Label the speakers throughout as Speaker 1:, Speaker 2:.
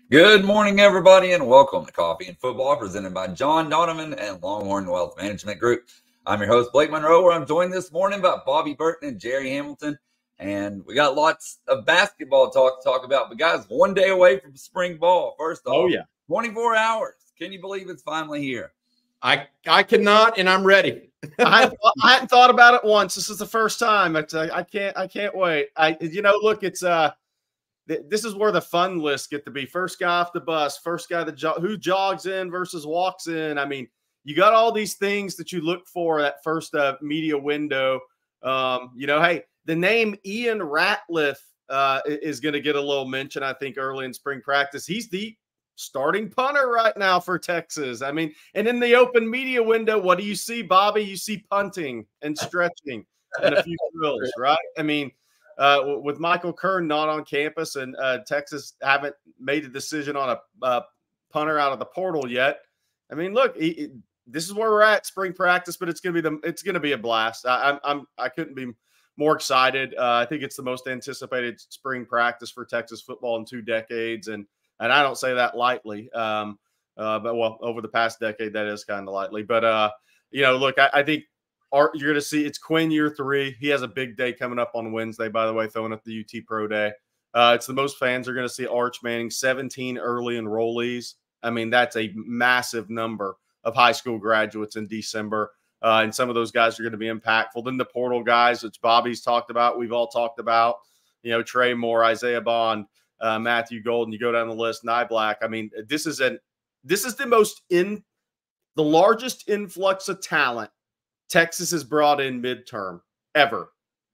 Speaker 1: Good morning, everybody, and welcome to Coffee and Football, presented by John Donovan and Longhorn Wealth Management Group. I'm your host, Blake Monroe, where I'm joined this morning by Bobby Burton and Jerry Hamilton. And we got lots of basketball talk to talk about. But, guys, one day away from spring ball. First off, 24 hours. Can you believe it's finally here?
Speaker 2: I cannot, and I'm ready.
Speaker 3: I hadn't thought about it once. This is the first time. I can't wait. Look, it's this is where the fun lists get to be. First guy off the bus, first guy who jogs in versus walks in. I mean, you got all these things that you look for that first media window. Hey, the name Ian Ratliff is going to get a little mention, I think, early in spring practice. He's the starting punter right now for Texas. I mean, and in the open media window, what do you see, Bobby? You see punting and stretching and a few drills, right? I mean, with Michael Kern not on campus and Texas haven't made a decision on a punter out of the portal yet. I mean, look, this is where we're at spring practice, but it's going to be a blast. I couldn't be more excited. I think it's the most anticipated spring practice for Texas football in 2 decades, and I don't say that lightly. But over the past decade, that is kind of lightly. But look, I think you're going to see it's Quinn year 3. He has a big day coming up on Wednesday, by the way, throwing up the UT Pro Day. It's the most fans are going to see Arch Manning, 17 early enrollees. I mean, that's a massive number of high school graduates in December. And some of those guys are going to be impactful. Then the portal guys, which Bobby's talked about, we've all talked about, Trey Moore, Isaiah Bond, Matthew Golden, you go down the list, Nye Black. I mean, this is the largest influx of talent Texas has brought in midterm ever.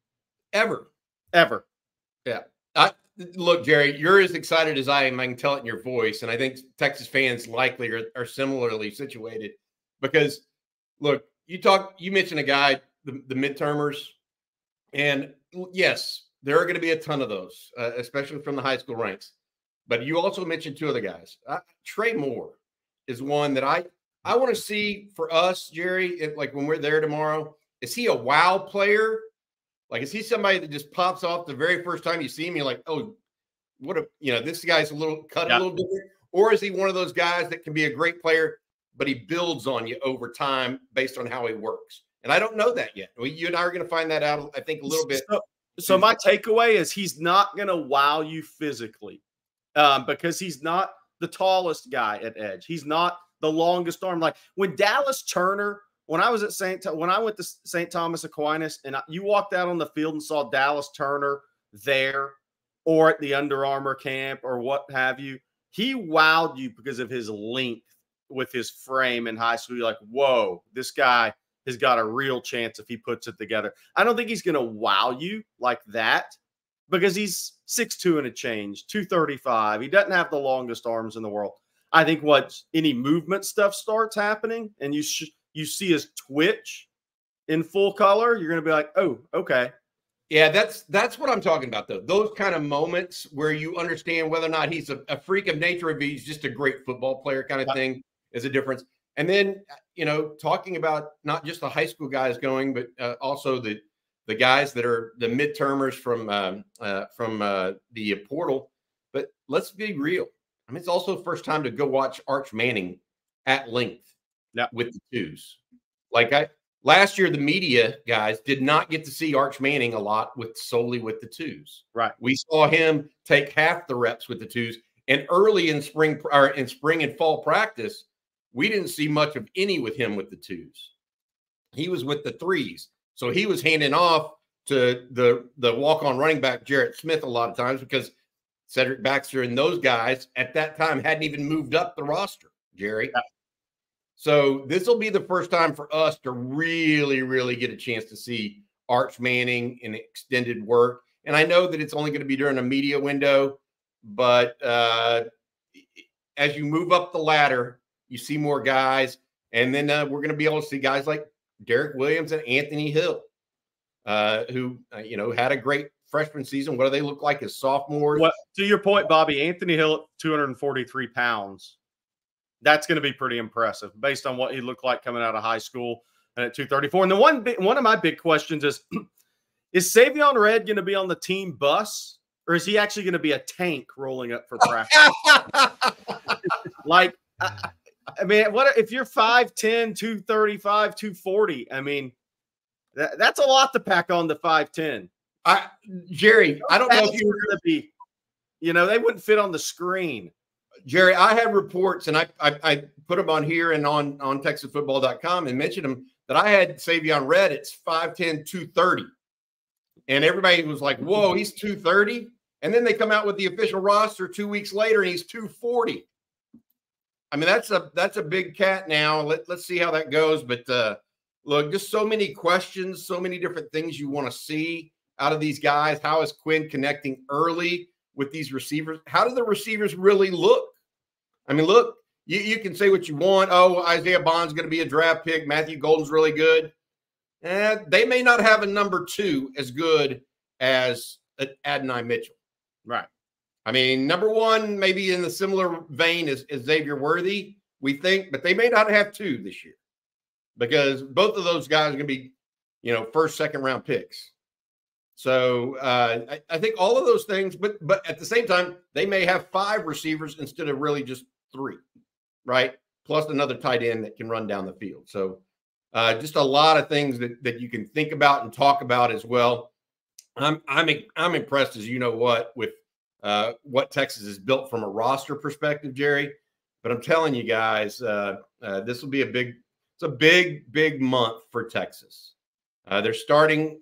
Speaker 2: Yeah. Look, Jerry, you're as excited as I am. I can tell it in your voice. And I think Texas fans likely are similarly situated because, look, you mentioned a guy, the midtermers, and yes, there are going to be a ton of those, especially from the high school ranks. But you also mentioned 2 other guys. Trey Moore is one that I want to see for us, Jerry, like when we're there tomorrow. Is he a wow player? Like, is he somebody that just pops off the very first time you see him? You're like, oh, this guy's a little different. Or is he one of those guys that can be a great player, but he builds on you over time based on how he works? And I don't know that yet. You and I are going to find that out, I think, a little bit.
Speaker 3: So my takeaway is he's not going to wow you physically because he's not the tallest guy at edge. He's not the longest arm. Like when Dallas Turner, when I went to St. Thomas Aquinas and you walked out on the field and saw Dallas Turner there or at the Under Armour camp or what have you, he wowed you because of his length with his frame in high school. You're like, whoa, this guy has got a real chance if he puts it together. I don't think he's going to wow you like that because he's 6'2" and a change, 235. He doesn't have the longest arms in the world. I think any movement stuff starts happening and you see his twitch in full color, you're going to be like, oh, okay.
Speaker 2: Yeah, that's what I'm talking about, though. Those kind of moments where you understand whether or not he's a freak of nature or if he's just a great football player kind of thing is a difference. And then, talking about not just the high school guys going, but also the guys that are the midtermers from the portal. But let's be real. I mean, it's also the first time to go watch Arch Manning at length with the twos. Last year, the media guys did not get to see Arch Manning a lot solely with the twos.
Speaker 3: Right.
Speaker 2: We saw him take half the reps with the twos. And early in spring and fall practice, we didn't see much of any with him with the twos. He was with the threes. So he was handing off to the walk-on running back, Jarrett Smith, a lot of times because Cedric Baxter and those guys at that time hadn't even moved up the roster, Jerry. Yeah. So this will be the first time for us to really, really get a chance to see Arch Manning in extended work. And I know that it's only going to be during a media window, but as you move up the ladder, you see more guys. And then we're going to be able to see guys like Derek Williams and Anthony Hill, who, had a great freshman season. What do they look like as sophomores?
Speaker 3: Well, to your point, Bobby, Anthony Hill at 243 pounds. That's going to be pretty impressive based on what he looked like coming out of high school and at 234. And the one of my big questions is Savion Red going to be on the team bus or is he actually going to be a tank rolling up for practice? Like, I mean, what if you're 5'10", 235, 240? I mean, that's a lot to pack on the 5'10".
Speaker 2: Jerry, I don't know if you were
Speaker 3: going to be, they wouldn't fit on the screen.
Speaker 2: Jerry, I had reports, and I put them on here and on TexasFootball.com and mentioned them, that I had Savion Red. It's 5'10", 230. And everybody was like, whoa, he's 230. And then they come out with the official roster 2 weeks later, and he's 240. I mean, that's a big cat now. Let's see how that goes. But look, just so many questions, so many different things you want to see out of these guys. How is Quinn connecting early with these receivers? How do the receivers really look? I mean, look, you can say what you want. Oh, Isaiah Bond's going to be a draft pick. Matthew Golden's really good. They may not have a number 2 as good as Adonai Mitchell.
Speaker 3: Right.
Speaker 2: I mean, number 1, maybe in the similar vein as Xavier Worthy, we think, but they may not have 2 this year because both of those guys are going to be, first, second round picks. So I think all of those things, but at the same time, they may have 5 receivers instead of really just 3, right? Plus another tight end that can run down the field. So just a lot of things that you can think about and talk about as well. I'm impressed, as you know with what Texas has built from a roster perspective, Jerry. But I'm telling you guys, this will be a big month for Texas. They're starting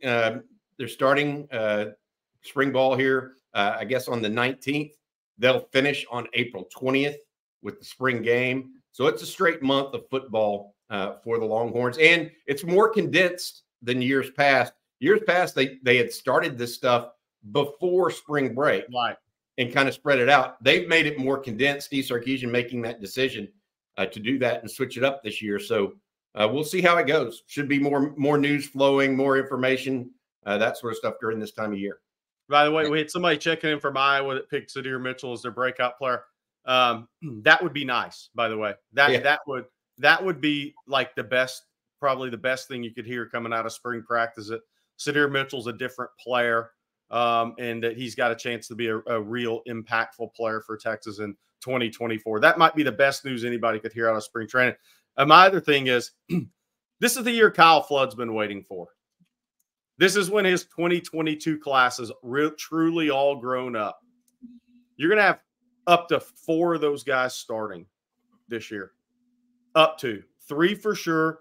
Speaker 2: spring ball here, I guess, on the 19th. They'll finish on April 20th with the spring game. So it's a straight month of football for the Longhorns. And it's more condensed than years past. Years past, they had started this stuff before spring break,
Speaker 3: right,
Speaker 2: and kind of spread it out. They've made it more condensed. Steve Sarkisian making that decision to do that and switch it up this year. So we'll see how it goes. Should be more news flowing, more information, that sort of stuff during this time of year.
Speaker 3: By the way, we had somebody checking in from Iowa that picked Sadir Mitchell as their breakout player. That would be nice, by the way. That would be like probably the best thing you could hear coming out of spring practice. That Sadir Mitchell's a different player, and that he's got a chance to be a real impactful player for Texas in 2024. That might be the best news anybody could hear out of spring training. My other thing is, this is the year Kyle Flood's been waiting for. This is when his 2022 class is truly all grown up. You're going to have up to 4 of those guys starting this year. Up to 3 for sure,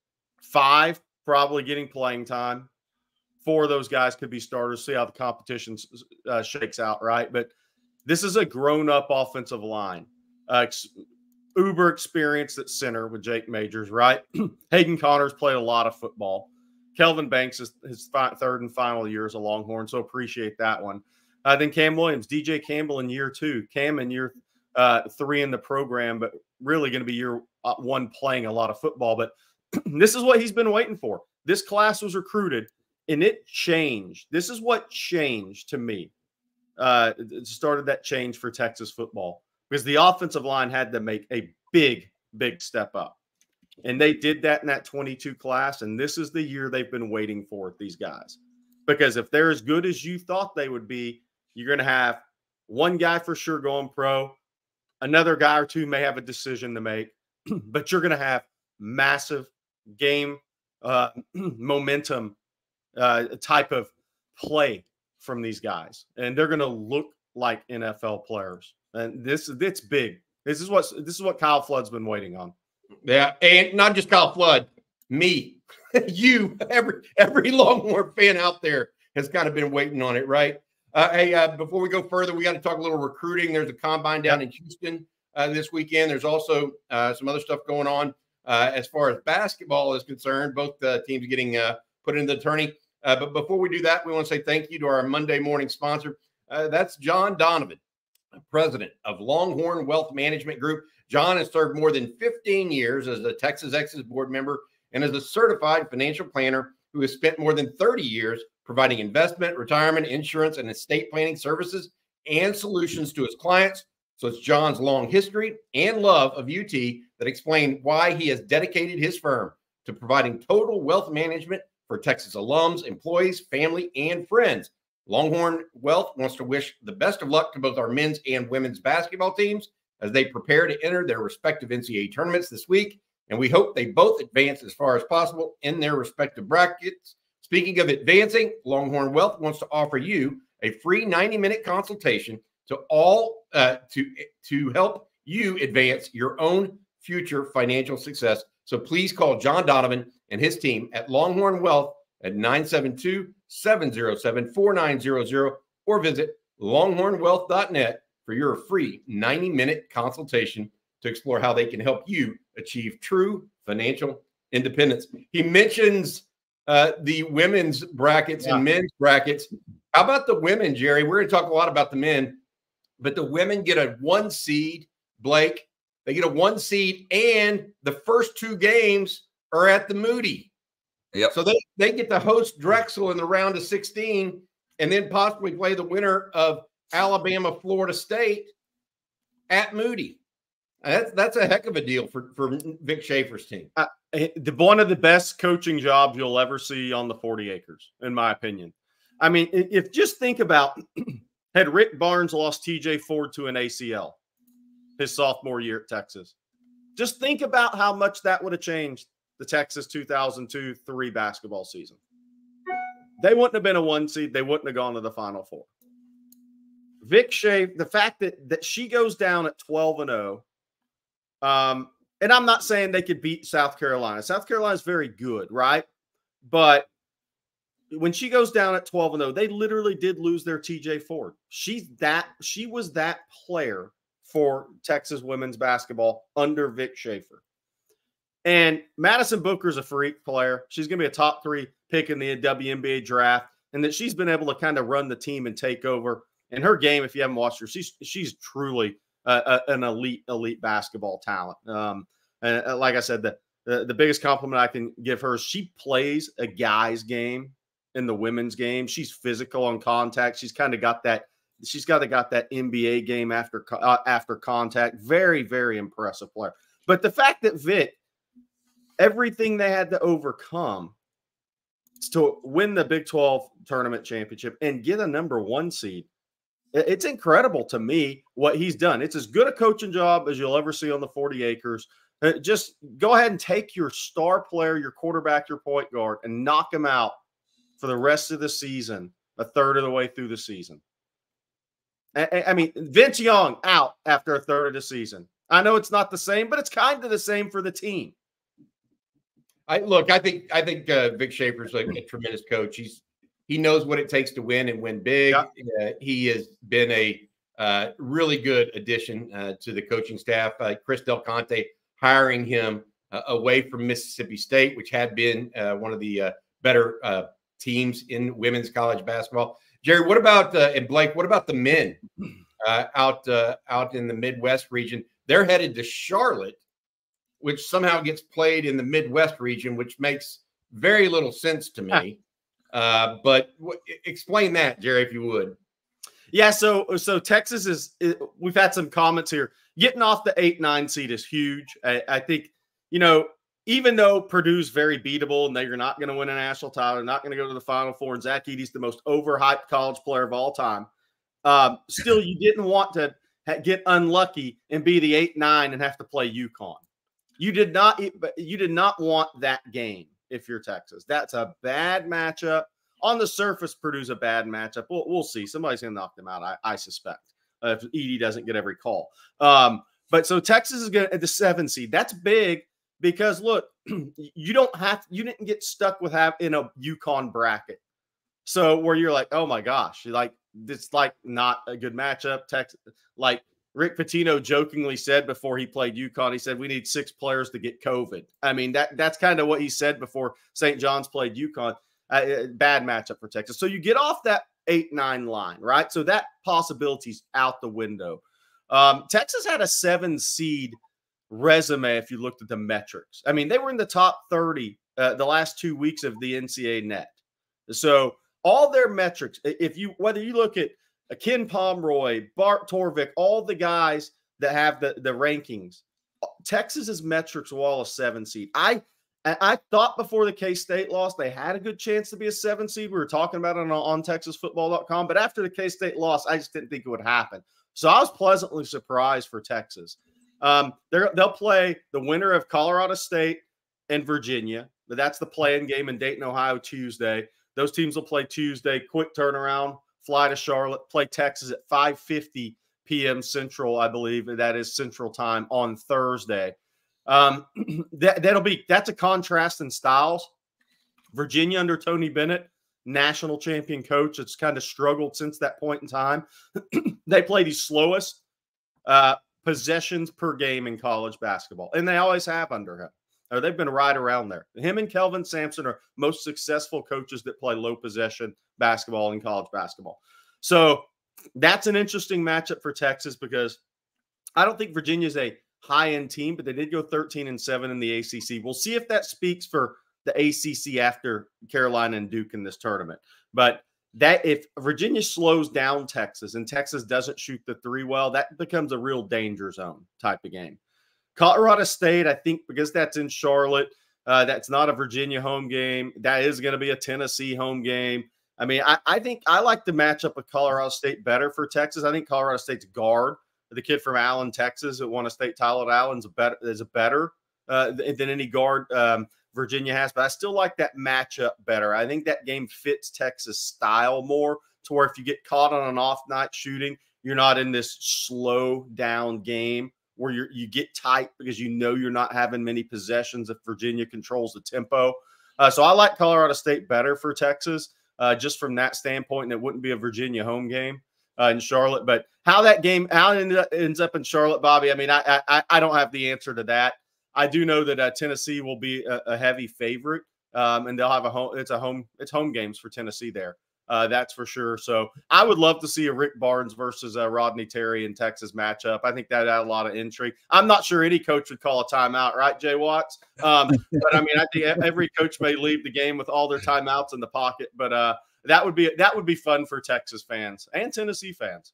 Speaker 3: 5 probably getting playing time. 4 of those guys could be starters. See how the competition shakes out, right? But this is a grown-up offensive line. Uber experienced at center with Jake Majors, right? Hayden Connors played a lot of football. Kelvin Banks is his 3rd and final year as a Longhorn, so appreciate that one. Then Cam Williams, DJ Campbell in year 2. Cam in year 3 in the program, but really going to be year 1 playing a lot of football. But this is what he's been waiting for. This class was recruited, and it changed. This is what changed to me. It started that change for Texas football because the offensive line had to make a big step up. And they did that in that 22 class, and this is the year they've been waiting for these guys. Because if they're as good as you thought they would be, you're going to have one guy for sure going pro. Another guy or 2 may have a decision to make, but you're going to have massive game momentum type of play from these guys. And they're going to look like NFL players. And it's big. This is what Kyle Flood's been waiting on.
Speaker 2: Yeah, and not just Kyle Flood, me, you, every Longhorn fan out there has kind of been waiting on it, right? Hey, before we go further, we got to talk a little recruiting. There's a combine down in Houston this weekend. There's also some other stuff going on as far as basketball is concerned. Both teams getting put into the tourney. But before we do that, we want to say thank you to our Monday morning sponsor. That's John Donovan, president of Longhorn Wealth Management Group. John has served more than 15 years as a Texas Exes board member and as a certified financial planner who has spent more than 30 years providing investment, retirement, insurance, and estate planning services and solutions to his clients. So it's John's long history and love of UT that explain why he has dedicated his firm to providing total wealth management for Texas alums, employees, family, and friends. Longhorn Wealth wants to wish the best of luck to both our men's and women's basketball teams as they prepare to enter their respective NCAA tournaments this week, and we hope they both advance as far as possible in their respective brackets. Speaking of advancing, Longhorn Wealth wants to offer you a free 90-minute consultation to help you advance your own future financial success. So please call John Donovan and his team at Longhorn Wealth at 972-707-4900 or visit longhornwealth.net for your free 90-minute consultation to explore how they can help you achieve true financial independence. He mentions the women's brackets and men's brackets. How about the women, Jerry? We're going to talk a lot about the men, but the women get a 1 seed, Blake. They get a 1 seed, and the first 2 games are at the Moody.
Speaker 1: Yep.
Speaker 2: So they get to host Drexel in the round of 16 and then possibly play the winner of Alabama, Florida State at Moody. That's a heck of a deal for Vic Schaefer's team.
Speaker 3: One of the best coaching jobs you'll ever see on the 40 acres, in my opinion. I mean, if just think about, had Rick Barnes lost TJ Ford to an ACL his sophomore year at Texas, just think about how much that would have changed the Texas 2002-03 basketball season. They wouldn't have been a 1 seed. They wouldn't have gone to the Final Four. Vic Schaefer, the fact that she goes down at 12-0, and I'm not saying they could beat South Carolina. South Carolina is very good, right? But when she goes down at 12-0, they literally did lose their TJ Ford. She was that player for Texas women's basketball under Vic Schaefer. And Madison Booker's a freak player. She's going to be a top 3 pick in the WNBA draft, and that she's been able to kind of run the team and take over. And her game, if you haven't watched her, she's truly an elite basketball talent. And like I said, the biggest compliment I can give her is she plays a guy's game in the women's game. She's physical on contact. She's kind of got that. She's got that NBA game after contact. Very, very impressive player. But the fact that Vic, everything they had to overcome to win the Big 12 tournament championship and get a number 1 seed, it's incredible to me what he's done. It's as good a coaching job as you'll ever see on the 40 acres. Just go ahead and take your star player, your quarterback, your point guard, and knock him out for the rest of the season, a third of the way through the season. I mean, Vince Young out after a third of the season. I know it's not the same, but it's kind of the same for the team.
Speaker 2: I think Vic Schaefer's a tremendous coach. He knows what it takes to win and win big. Yeah. He has been a really good addition to the coaching staff. Chris Del Conte hiring him away from Mississippi State, which had been one of the better teams in women's college basketball. Jerry, what about and Blake? What about the men out in the Midwest region? They're headed to Charlotte, which somehow gets played in the Midwest region, which makes very little sense to me. But explain that, Jerry, if you would.
Speaker 3: Yeah, so Texas we've had some comments here. Getting off the 8-9 seed is huge. I think, even though Purdue's very beatable and they're not going to win a national title, they're not going to go to the Final Four, and Zach Edey's the most overhyped college player of all time, still you didn't want to get unlucky and be the 8-9 and have to play UConn. You did not want that game if you're Texas. That's a bad matchup. On the surface, Purdue's a bad matchup. We'll see. Somebody's going to knock them out, I suspect, if Edey doesn't get every call. But so Texas is going to the 7 seed. That's big because, look, you didn't get stuck with in a UConn bracket. So where you're like, oh, my gosh, it's not a good matchup. Texas, like Rick Pitino jokingly said before he played UConn, he said, we need 6 players to get COVID. I mean, that's kind of what he said before St. John's played UConn. Bad matchup for Texas. So you get off that 8-9 line, right? So that possibility's out the window. Texas had a 7 seed resume if you looked at the metrics. I mean, they were in the top 30 the last 2 weeks of the NCAA net. So all their metrics, whether you look at Ken Pomeroy, Bart Torvik, all the guys that have the rankings, Texas's metrics were all a 7 seed. I thought before the K-State loss, they had a good chance to be a 7 seed. We were talking about it on TexasFootball.com. But after the K-State loss, I just didn't think it would happen. So I was pleasantly surprised for Texas. They'll play the winner of Colorado State and Virginia. But that's the play-in game in Dayton, Ohio, Tuesday. Those teams will play Tuesday. Quick turnaround, fly to Charlotte, play Texas at 5:50 p.m. Central, I believe. That is Central Time on Thursday. That's a contrast in styles. Virginia under Tony Bennett, national champion coach. It's kind of struggled since that point in time. They play the slowest possessions per game in college basketball, and they always have under him. Or they've been right around there. Him and Kelvin Sampson are most successful coaches that play low possession basketball in college basketball. So that's an interesting matchup for Texas because I don't think Virginia's a high-end team, but they did go 13-7 in the ACC. We'll see if that speaks for the ACC after Carolina and Duke in this tournament. But that if Virginia slows down Texas and Texas doesn't shoot the three well, that becomes a real danger zone type of game. Colorado State, I think because that's in Charlotte, that's not a Virginia home game. That is going to be a Tennessee home game. I mean, I think I like the matchup of Colorado State better for Texas. I think Colorado State's guard, the kid from Allen, Texas, that won a state title at Allen, is better than any guard Virginia has. But I still like that matchup better. I think that game fits Texas style more to where if you get caught on an off night shooting, you're not in this slow down game where you get tight because you know you're not having many possessions if Virginia controls the tempo. So I like Colorado State better for Texas just from that standpoint, and it wouldn't be a Virginia home game in Charlotte. But how that game ends up in Charlotte, Bobby, I mean, I don't have the answer to that. I do know that Tennessee will be a heavy favorite, and they'll have it's home games for Tennessee there. That's for sure. So I would love to see a Rick Barnes versus Rodney Terry in Texas matchup. I think that had a lot of intrigue. I'm not sure any coach would call a timeout, right, Jay Watts? But I mean, I think every coach may leave the game with all their timeouts in the pocket. But that would be fun for Texas fans and Tennessee fans.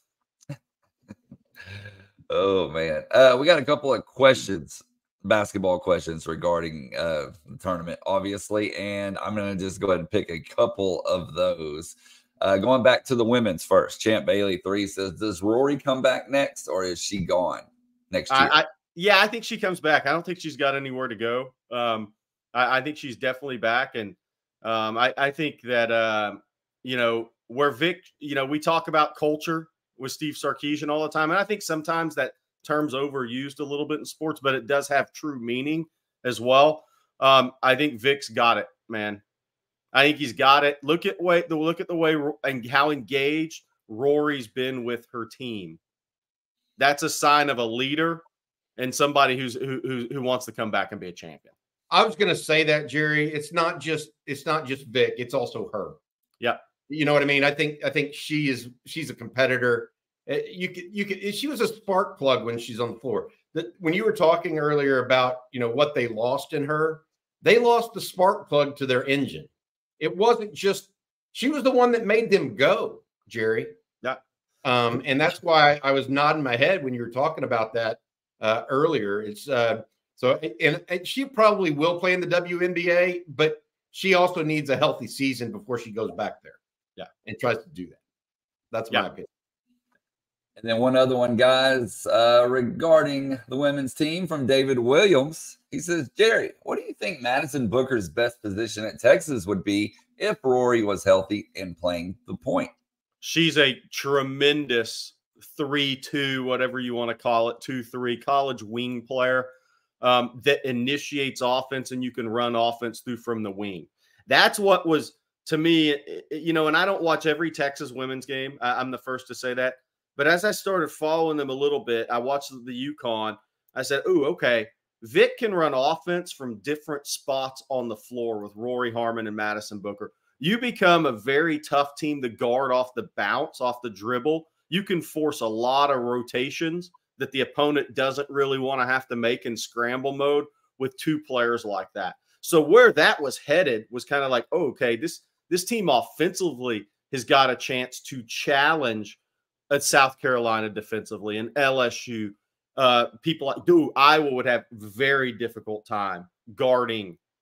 Speaker 1: Oh man, we got a couple of basketball questions regarding the tournament, obviously, and I'm going to just go ahead and pick a couple of those. Going back to the women's first, Champ Bailey 3 says, does Rory come back next, or is she gone next year?
Speaker 3: I think she comes back. I don't think she's got anywhere to go. I think she's definitely back, and I think that where Vic, we talk about culture with Steve Sarkisian all the time, and I think sometimes that term's overused a little bit in sports, but it does have true meaning as well. I think Vic's got it, man. I think he's got it. Look at the way and how engaged Rory's been with her team. That's a sign of a leader and somebody who wants to come back and be a champion.
Speaker 2: I was going to say that, Jerry. It's not just Vic. It's also her.
Speaker 3: Yeah.
Speaker 2: You know what I mean? I think she's a competitor. She was a spark plug when she's on the floor. When you were talking earlier about, what they lost in her, they lost the spark plug to their engine. It wasn't just, she was the one that made them go, Jerry.
Speaker 3: Yeah.
Speaker 2: And that's why I was nodding my head when you were talking about that earlier. It's and she probably will play in the WNBA, but she also needs a healthy season before she goes back there.
Speaker 3: Yeah.
Speaker 2: And tries to do that. That's my opinion.
Speaker 1: And then one other one, guys, regarding the women's team from David Williams. He says, Jerry, what do you think Madison Booker's best position at Texas would be if Rory was healthy and playing the point?
Speaker 3: She's a tremendous 3-2, whatever you want to call it, 2-3 college wing player that initiates offense, and you can run offense through from the wing. That's what was, to me, and I don't watch every Texas women's game. I'm the first to say that. But as I started following them a little bit, I watched the UConn. I said, ooh, okay, Vic can run offense from different spots on the floor with Rory Harmon and Madison Booker. You become a very tough team to guard off the bounce, off the dribble. You can force a lot of rotations that the opponent doesn't really want to have to make in scramble mode with two players like that. So where that was headed was kind of like, oh, okay, this team offensively has got a chance to challenge at South Carolina defensively and LSU. People like Iowa would have very difficult time guarding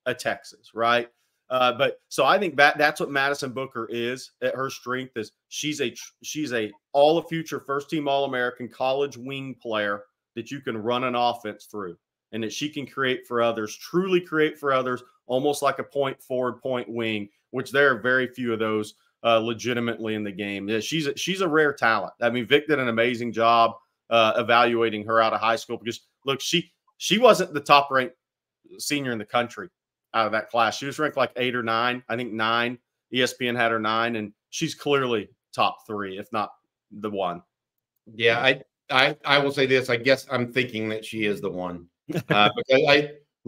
Speaker 3: a Texas, right? But so I think that's what Madison Booker is. At her strength is she's a all the future first team All-American college wing player that you can run an offense through, and that she can create for others, truly create for others, almost like a point forward, point wing, which there are very few of those legitimately in the game. Yeah, she's a rare talent. I mean, Vic did an amazing job evaluating her out of high school, because look, she wasn't the top ranked senior in the country out of that class. She was ranked like 8 or 9, I think 9. ESPN had her 9, and she's clearly top 3, if not the one.
Speaker 2: Yeah, I will say this. I guess I'm thinking that she is the one. Because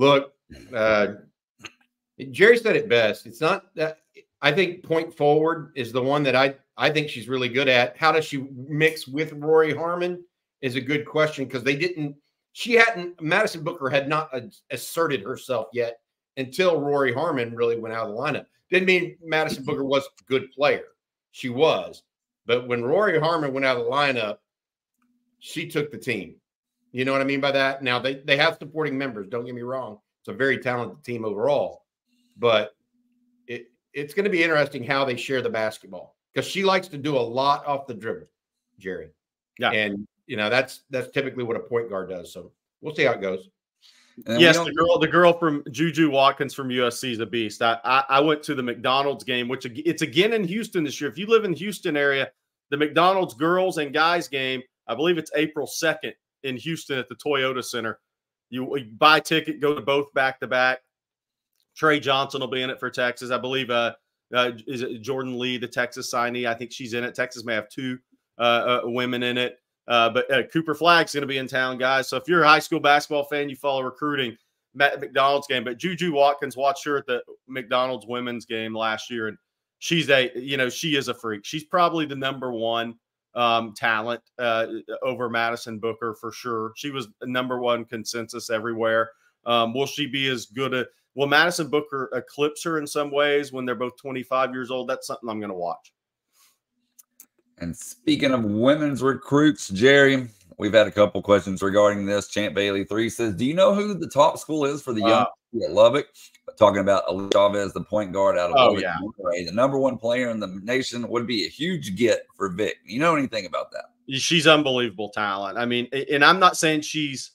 Speaker 2: Jerry said it best. It's not that I think point forward is the one that I think she's really good at. How does she mix with Rory Harmon is a good question, because Madison Booker had not asserted herself yet until Rory Harmon really went out of the lineup. Didn't mean Madison Booker was a good player. She was. But when Rory Harmon went out of the lineup, she took the team. You know what I mean by that? Now, they have supporting members. Don't get me wrong. It's a very talented team overall. But it's going to be interesting how they share the basketball, because she likes to do a lot off the dribble, Jerry.
Speaker 3: Yeah.
Speaker 2: And, that's typically what a point guard does. So we'll see how it goes.
Speaker 3: Yes, the girl from Juju Watkins from USC is a beast. I went to the McDonald's game, which it's again in Houston this year. If you live in the Houston area, the McDonald's girls and guys game, I believe it's April 2nd in Houston at the Toyota Center. You buy a ticket, go to both back-to-back. Trey Johnson will be in it for Texas. I believe is it Jordan Lee, the Texas signee? I think she's in it. Texas may have 2 women in it. But Cooper Flagg's going to be in town, guys. So if you're a high school basketball fan, you follow recruiting, McDonald's game. But Juju Watkins, watched her at the McDonald's women's game last year, and she is a freak. She's probably the number 1 talent over Madison Booker for sure. She was the number 1 consensus everywhere. Will she be as good? Will Madison Booker eclipse her in some ways when they're both 25 years old? That's something I'm going to watch.
Speaker 1: And speaking of women's recruits, Jerry, we've had a couple questions regarding this. Champ Bailey 3 says, do you know who the top school is for the young at Lubbock? Talking about Ali Chavez, the point guard out of Lubbock.
Speaker 3: Yeah.
Speaker 1: The number 1 player in the nation, would be a huge get for Vic. You know anything about that?
Speaker 3: She's unbelievable talent. I mean, and I'm not saying she's,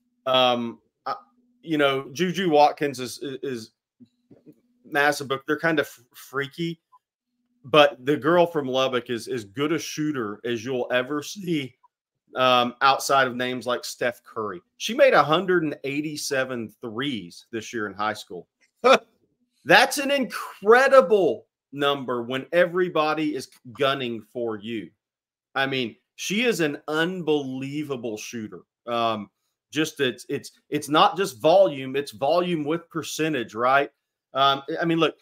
Speaker 3: Juju Watkins is Madison Booker. They're kind of freaky. But the girl from Lubbock is as good a shooter as you'll ever see outside of names like Steph Curry. She made 187 threes this year in high school. That's an incredible number when everybody is gunning for you. I mean, she is an unbelievable shooter. It's not just volume, it's volume with percentage, right? I mean, look,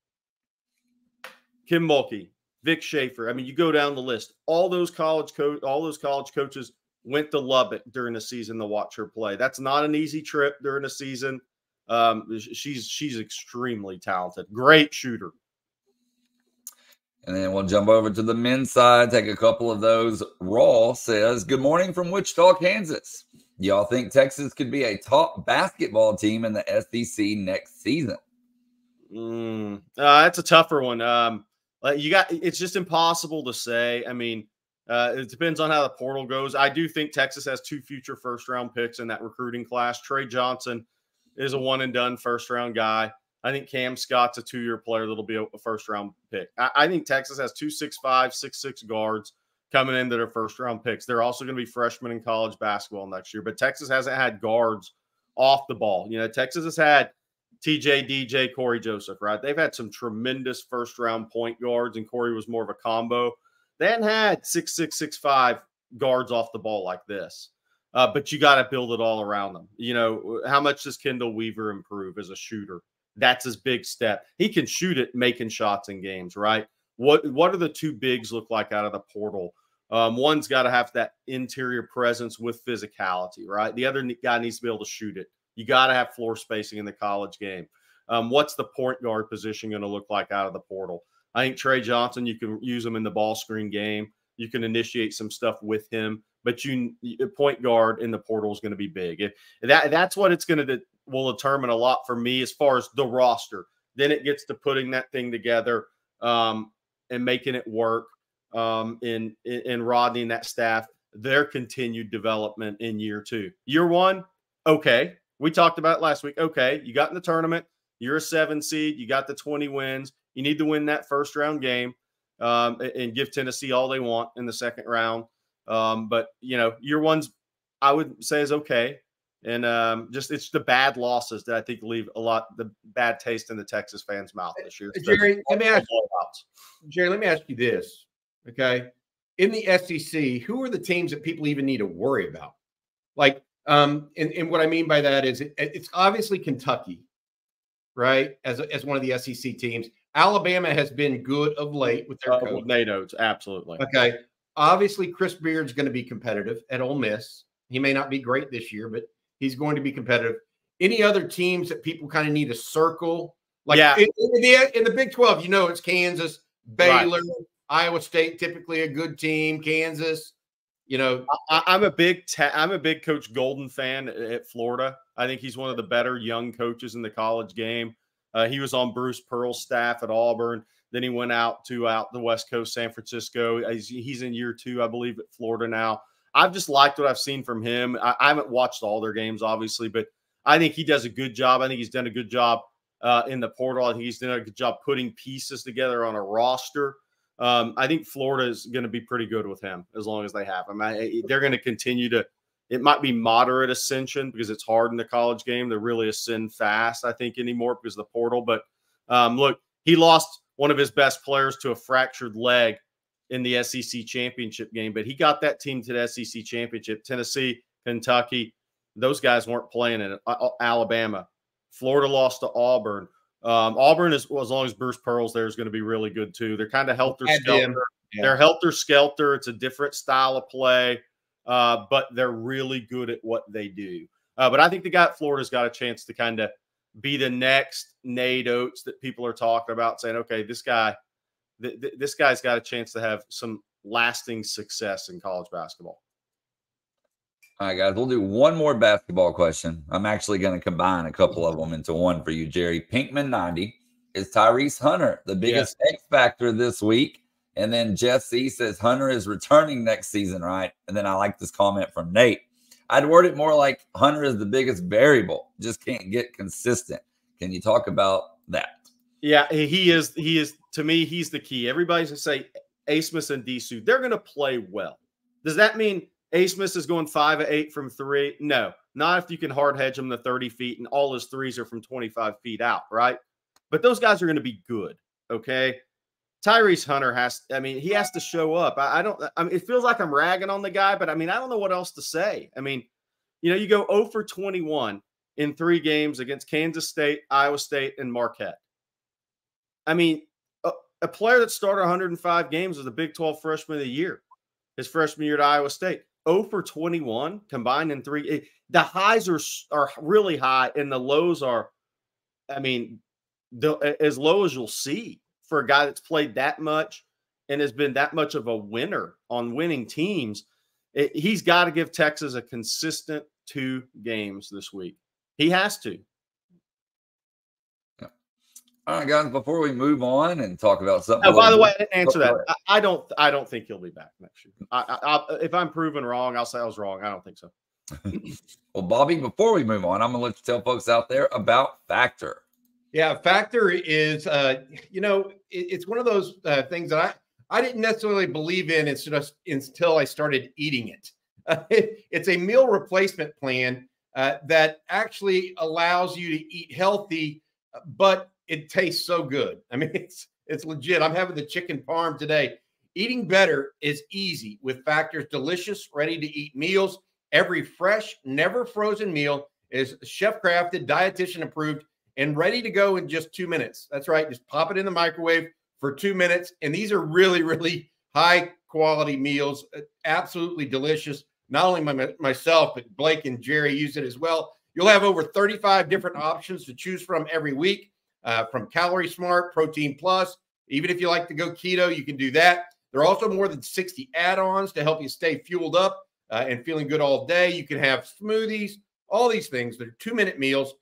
Speaker 3: Kim Mulkey, Vic Schaefer. I mean, you go down the list. All those college coaches went to Lubbock during the season to watch her play. That's not an easy trip during the season. She's extremely talented. Great shooter.
Speaker 1: And then we'll jump over to the men's side, take a couple of those. Raw says, good morning from Wichita, Kansas. Y'all think Texas could be a top basketball team in the SEC next season?
Speaker 3: That's a tougher one. It's just impossible to say. I mean, it depends on how the portal goes. I do think Texas has 2 future first-round picks in that recruiting class. Trey Johnson is a one-and-done first-round guy. I think Cam Scott's a 2-year player that'll be a first-round pick. I think Texas has 2 6'5", 6'6" guards coming into their first-round picks. They're also going to be freshmen in college basketball next year. But Texas hasn't had guards off the ball. Texas has had TJ, DJ, Corey Joseph, right? They've had some tremendous first-round point guards, and Corey was more of a combo. They hadn't had 6'6", 6'5" guards off the ball like this. But you got to build it all around them. How much does Kendall Weaver improve as a shooter? That's his big step. He can shoot it making shots in games, right? What are the 2 bigs look like out of the portal? One's got to have that interior presence with physicality, right? The other guy needs to be able to shoot it. You got to have floor spacing in the college game. What's the point guard position going to look like out of the portal? I think Trey Johnson, you can use him in the ball screen game. You can initiate some stuff with him, but point guard in the portal is going to be big. That's what it's going to will determine a lot for me as far as the roster. Then it gets to putting that thing together and making it work in Rodney and that staff, their continued development in year 2. Year 1, okay. We talked about it last week. Okay, you got in the tournament. You're a 7 seed. You got the 20 wins. You need to win that first-round game and give Tennessee all they want in the second round. But, year 1's, I would say, is okay. And it's the bad losses that I think leave the bad taste in the Texas fans' mouth this year.
Speaker 2: Jerry, let me ask you this, okay? In the SEC, who are the teams that people even need to worry about? Like, and what I mean by that is it's obviously Kentucky, right? As one of the SEC teams. Alabama has been good of late with their coach.
Speaker 3: Nate Oates, absolutely.
Speaker 2: Okay. Obviously, Chris Beard's going to be competitive at Ole Miss. He may not be great this year, but he's going to be competitive. Any other teams that people kind of need to circle? Like in the Big 12, it's Kansas, Baylor, right. Iowa State, typically a good team. Kansas,
Speaker 3: I'm a big Coach Golden fan at Florida. I think he's one of the better young coaches in the college game. He was on Bruce Pearl's staff at Auburn. Then he went out the West Coast, San Francisco. He's in year 2, I believe, at Florida now. I've just liked what I've seen from him. I haven't watched all their games, obviously, but I think he does a good job. I think he's done a good job in the portal. I think he's done a good job putting pieces together on a roster. I think Florida is going to be pretty good with him as long as they have him. They're going to continue to – it might be moderate ascension because it's hard in the college game to really ascend fast, I think, anymore because of the portal. But, look, he lost one of his best players to a fractured leg in the SEC championship game, but he got that team to the SEC championship. Tennessee, Kentucky, those guys weren't playing in it. Alabama. Florida lost to Auburn. Auburn, as long as Bruce Pearl's there, is going to be really good too. They're kind of helter-skelter. Yeah. They're helter-skelter. It's a different style of play, but they're really good at what they do. But I think the guy at Florida's got a chance to kind of be the next Nate Oates that people are talking about, saying, okay, this guy's got a chance to have some lasting success in college basketball.
Speaker 1: All right, guys, we'll do one more basketball question. I'm actually going to combine a couple of them into one for you, Jerry. Pinkman90, is Tyrese Hunter the biggest X factor this week? And then Jeff C says Hunter is returning next season, right? And then I like this comment from Nate. I'd word it more like Hunter is the biggest variable, just can't get consistent. Can you talk about that?
Speaker 3: Yeah, he is. To me, he's the key. Everybody's going to say Asmus and Disu, they're going to play well. Does that mean Asmus is going 5 of 8 from 3? No, not if you can hard hedge him to 30 feet and all his threes are from 25 feet out, right? But those guys are going to be good, okay? Tyrese Hunter he has to show up. It feels like I'm ragging on the guy, but I don't know what else to say. You go 0 for 21 in 3 games against Kansas State, Iowa State, and Marquette. A player that started 105 games was the Big 12 freshman of the year, his freshman year at Iowa State. 0 for 21 combined in 3. The highs are really high, and the lows are, as low as you'll see for a guy that's played that much and has been that much of a winner on winning teams. He's got to give Texas a consistent 2 games this week. He has to.
Speaker 1: All right, guys, before we move on and talk about something.
Speaker 3: Oh, by the way, I didn't answer that. I don't think he'll be back next year. If I'm proven wrong, I'll say I was wrong. I don't think so.
Speaker 1: Well, Bobby, before we move on, I'm going to let you tell folks out there about Factor.
Speaker 2: Yeah, Factor is, it's one of those things that I didn't necessarily believe in until I started eating it. It's a meal replacement plan that actually allows you to eat healthy, but it tastes so good. It's legit. I'm having the chicken parm today. Eating better is easy with Factor's delicious, ready-to-eat meals. Every fresh, never frozen meal is chef-crafted, dietitian-approved, and ready to go in just 2 minutes. That's right. Just pop it in the microwave for 2 minutes. And these are really, really high-quality meals. Absolutely delicious. Not only myself, but Blake and Jerry use it as well. You'll have over 35 different options to choose from every week, from Calorie Smart, Protein Plus. Even if you like to go keto, you can do that. There are also more than 60 add-ons to help you stay fueled up and feeling good all day. You can have smoothies, all these things. They're 2-minute meals.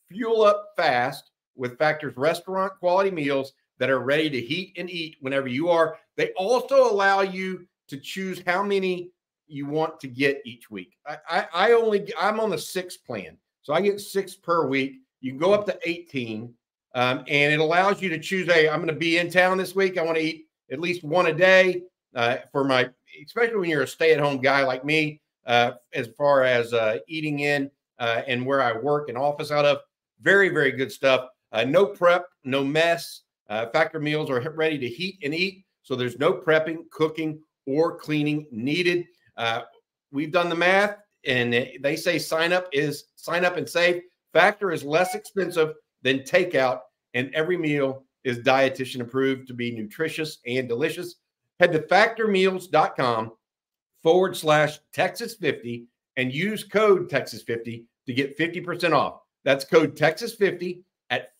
Speaker 2: fuel up fast with Factor's restaurant quality meals that are ready to heat and eat whenever you are. They also allow you to choose how many you want to get each week. I'm on the 6 plan, so I get 6 per week. You can go up to 18, and it allows you to choose. Hey, I'm going to be in town this week. I want to eat at least one a day especially when you're a stay-at-home guy like me. As far as eating in and where I work and office out of, very, very good stuff. No prep, no mess. Factor meals are ready to heat and eat, so there's no prepping, cooking, or cleaning needed. We've done the math, and they say sign up and save. Factor is less expensive than takeout, and every meal is dietitian approved to be nutritious and delicious. Head to factormeals.com/Texas50 and use code Texas50 to get 50% off. That's code Texas50 at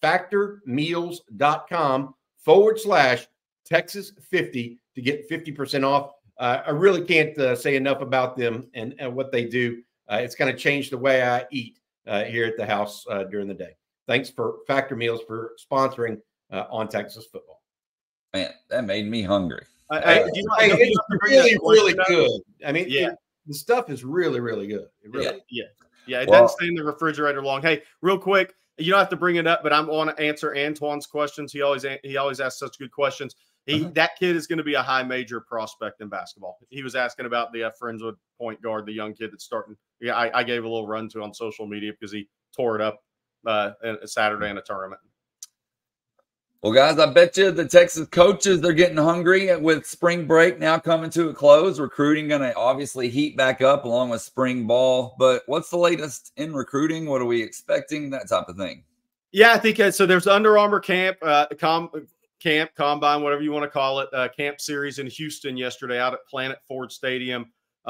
Speaker 2: factormeals.com/Texas50 to get 50% off. I really can't say enough about them and what they do. It's going to change the way I eat here at the house during the day. Thanks for Factor Meals for sponsoring On Texas Football.
Speaker 1: Man, that made me hungry.
Speaker 2: It's really good. I mean, the stuff is really, really good. It really,
Speaker 3: it doesn't stay in the refrigerator long. Hey, real quick, you don't have to bring it up, but I want to answer Antoine's questions. He always asks such good questions. That kid is going to be a high major prospect in basketball. He was asking about the Friendswood point guard, the young kid that's starting. Yeah, I gave a little run to on social media because he tore it up Saturday in a tournament.
Speaker 1: Well, guys, I bet you the Texas coaches, they're getting hungry with spring break now coming to a close. Recruiting going to obviously heat back up along with spring ball. But what's the latest in recruiting? What are we expecting? That type of thing.
Speaker 3: Yeah, I think so. There's Under Armour camp, combine, whatever you want to call it, camp series in Houston yesterday out at Planet Ford Stadium.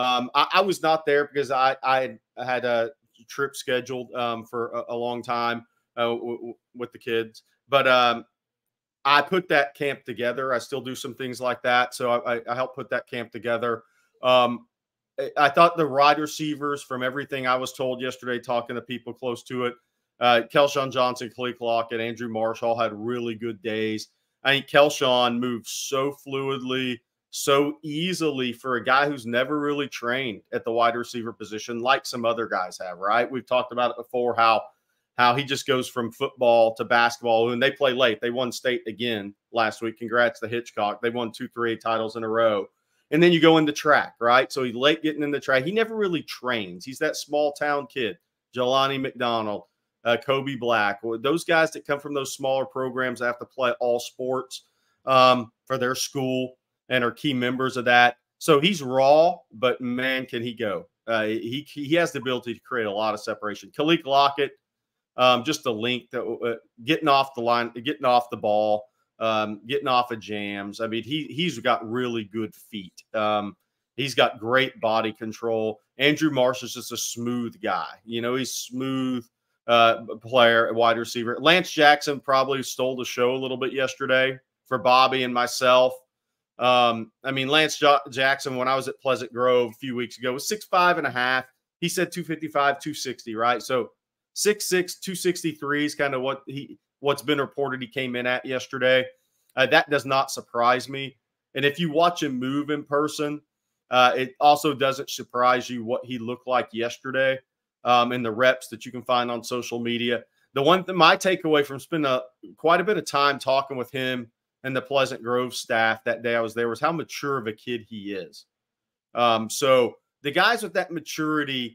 Speaker 3: I was not there because I had a trip scheduled for a long time with the kids. But I put that camp together. I still do some things like that. So I helped put that camp together. I thought the wide receivers, from everything I was told yesterday, talking to people close to it, Kelshawn Johnson, Khalil Lockett, Andrew Marsh all had really good days. I think Kelshawn moved so fluidly, so easily for a guy who's never really trained at the wide receiver position like some other guys have, right? We've talked about it before, how he just goes from football to basketball, and they play late. They won state again last week. Congrats to Hitchcock. They won 2 3A titles in a row. And then you go into track, right? So he's late getting into track. He never really trains. He's that small town kid, Jelani McDonald, Kobe Black, those guys that come from those smaller programs have to play all sports for their school and are key members of that. So he's raw, but man, can he go. He has the ability to create a lot of separation. Khalil Lockett, just the link that getting off the line, getting off the ball, getting off of jams. I mean, he's got really good feet. He's got great body control. Andrew Marsh is just a smooth guy. You know, he's smooth player, wide receiver. Lance Jackson probably stole the show a little bit yesterday for Bobby and myself. I mean, Lance Jackson, when I was at Pleasant Grove a few weeks ago, was 6'5.5". He said 255, 260, right? So 6'6", 263 is kind of what's been reported he came in at yesterday. That does not surprise me. And if you watch him move in person, it also doesn't surprise you what he looked like yesterday in the reps that you can find on social media. The one thing, my takeaway from spending quite a bit of time talking with him and the Pleasant Grove staff that day I was there was how mature of a kid he is. So the guys with that maturity,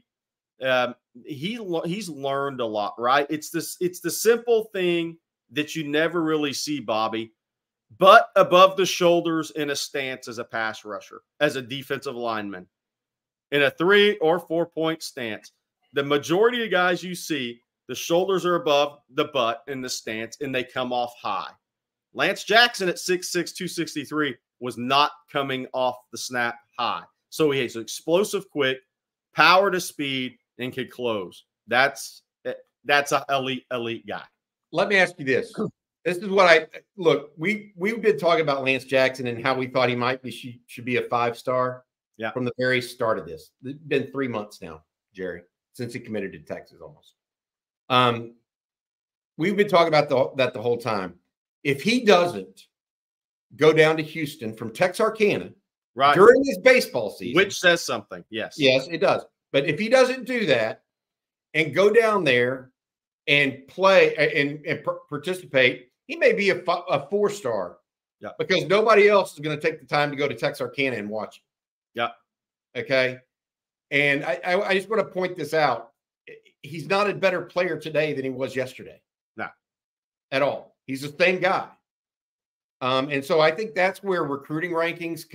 Speaker 3: he's learned a lot, right? It's the simple thing that you never really see, Bobby, but above the shoulders in a stance as a pass rusher, as a defensive lineman, in a 3 or 4 point stance. The majority of guys you see, the shoulders are above the butt in the stance, and they come off high. Lance Jackson at 6'6", 263 was not coming off the snap high. So he has explosive, quick, power to speed, and can close. That's an elite guy.
Speaker 2: Let me ask you this. This is what we've been talking about Lance Jackson and how we thought he might be, should be a 5-star from the very start of this. It's been 3 months now, Jerry, since he committed to Texas almost. we've been talking about that the whole time. If he doesn't go down to Houston from Texarkana during his baseball season,
Speaker 3: which says something, yes,
Speaker 2: it does. But if he doesn't do that and go down there and play and participate, he may be a 4-star.
Speaker 3: Yeah,
Speaker 2: because nobody else is going to take the time to go to Texarkana and watch him.
Speaker 3: Yeah.
Speaker 2: Okay. And I just want to point this out. He's not a better player today than he was yesterday.
Speaker 3: No. At
Speaker 2: all. He's the same guy. And so I think that's where recruiting rankings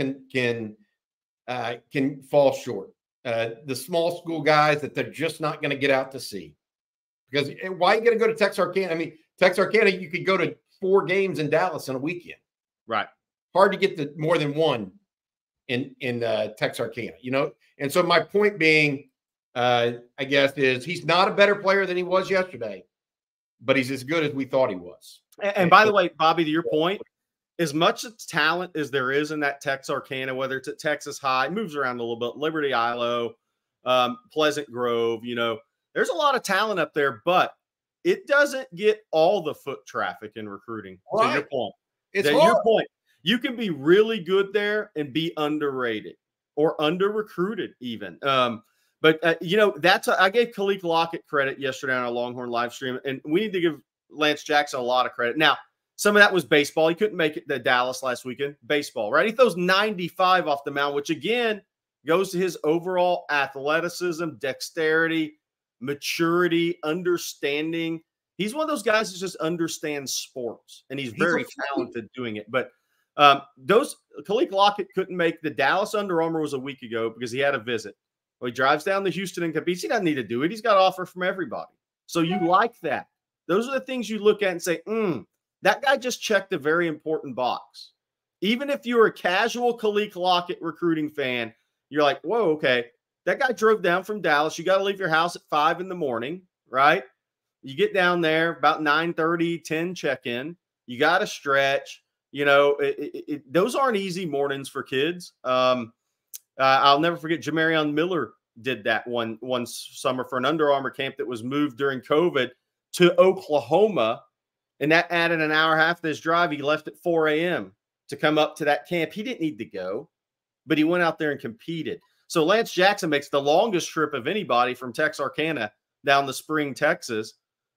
Speaker 2: can fall short. The small school guys that they're just not going to get out to see. Because why are you going to go to Texarkana? I mean, Texarkana, you could go to 4 games in Dallas in a weekend.
Speaker 3: Right.
Speaker 2: Hard to get to more than one in Texarkana, you know? And so my point being, I guess, is he's not a better player than he was yesterday, but he's as good as we thought he was.
Speaker 3: And by the way, Bobby, to your point, as much talent as there is in that Texarkana, whether it's at Texas High, moves around a little bit, Liberty Ilo, Pleasant Grove, you know, there's a lot of talent up there, but it doesn't get all the foot traffic in recruiting.
Speaker 2: Right.
Speaker 3: To your point.
Speaker 2: It's
Speaker 3: your point. You can be really good there and be underrated or under-recruited even. But you know, I gave Khalil Lockett credit yesterday on our Longhorn live stream, and we need to give Lance Jackson a lot of credit. Now, some of that was baseball. He couldn't make it to Dallas last weekend. Baseball, right? He throws 95 off the mound, which again goes to his overall athleticism, dexterity, maturity, understanding. He's one of those guys that just understands sports, and he's very talented doing it. But Khalil Lockett couldn't make the Dallas Under Armour was a week ago because he had a visit. Well, he drives down to Houston and competes. He doesn't need to do it. He's got an offer from everybody. So you like that. Those are the things you look at and say, that guy just checked a very important box. Even if you're a casual Khalil Lockett recruiting fan, you're like, whoa, okay. That guy drove down from Dallas. You got to leave your house at 5 in the morning, right? You get down there about 9:30, 10 check-in. You got to stretch. You know, those aren't easy mornings for kids. I'll never forget Jamarion Miller did that one summer for an Under Armour camp that was moved during COVID to Oklahoma, and that added an hour and a half to his drive. He left at 4 a.m. to come up to that camp. He didn't need to go, but he went out there and competed. So Lance Jackson makes the longest trip of anybody from Texarkana down to Spring, Texas,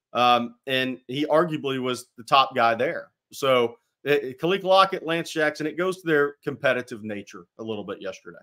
Speaker 3: and he arguably was the top guy there. So Khalil Lockett, Lance Jackson, it goes to their competitive nature a little bit yesterday.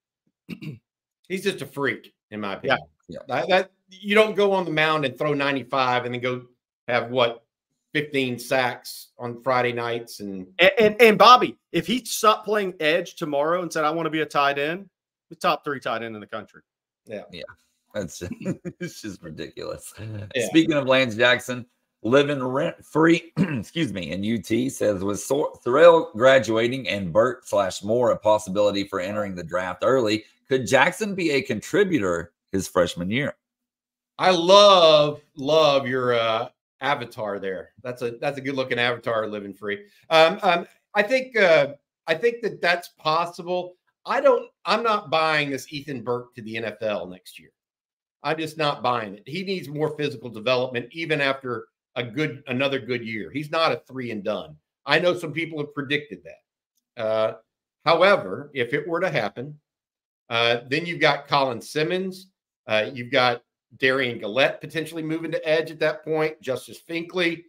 Speaker 2: He's just a freak, in my opinion.
Speaker 1: Yeah.
Speaker 2: That you don't go on the mound and throw 95 and then go have 15 sacks on Friday nights. And
Speaker 3: Bobby, if he stopped playing edge tomorrow and said, I want to be a tight end, the top 3 tight end in the country.
Speaker 1: Yeah. That's it's just ridiculous. Yeah. Speaking of Lance Jackson, living rent-free, excuse me, in UT says, with Thorell graduating and Burt/Moore a possibility for entering the draft early, could Jackson be a contributor his freshman year?
Speaker 2: I love your avatar there. That's a good looking avatar, living free. I think that's possible. I'm not buying this Ethan Burke to the NFL next year. I'm just not buying it. He needs more physical development, even after another good year. He's not a 3 and done. I know some people have predicted that. However, if it were to happen, then you've got Colin Simmons. You've got Darian Gillette potentially moving to edge at that point. Justice Finkley,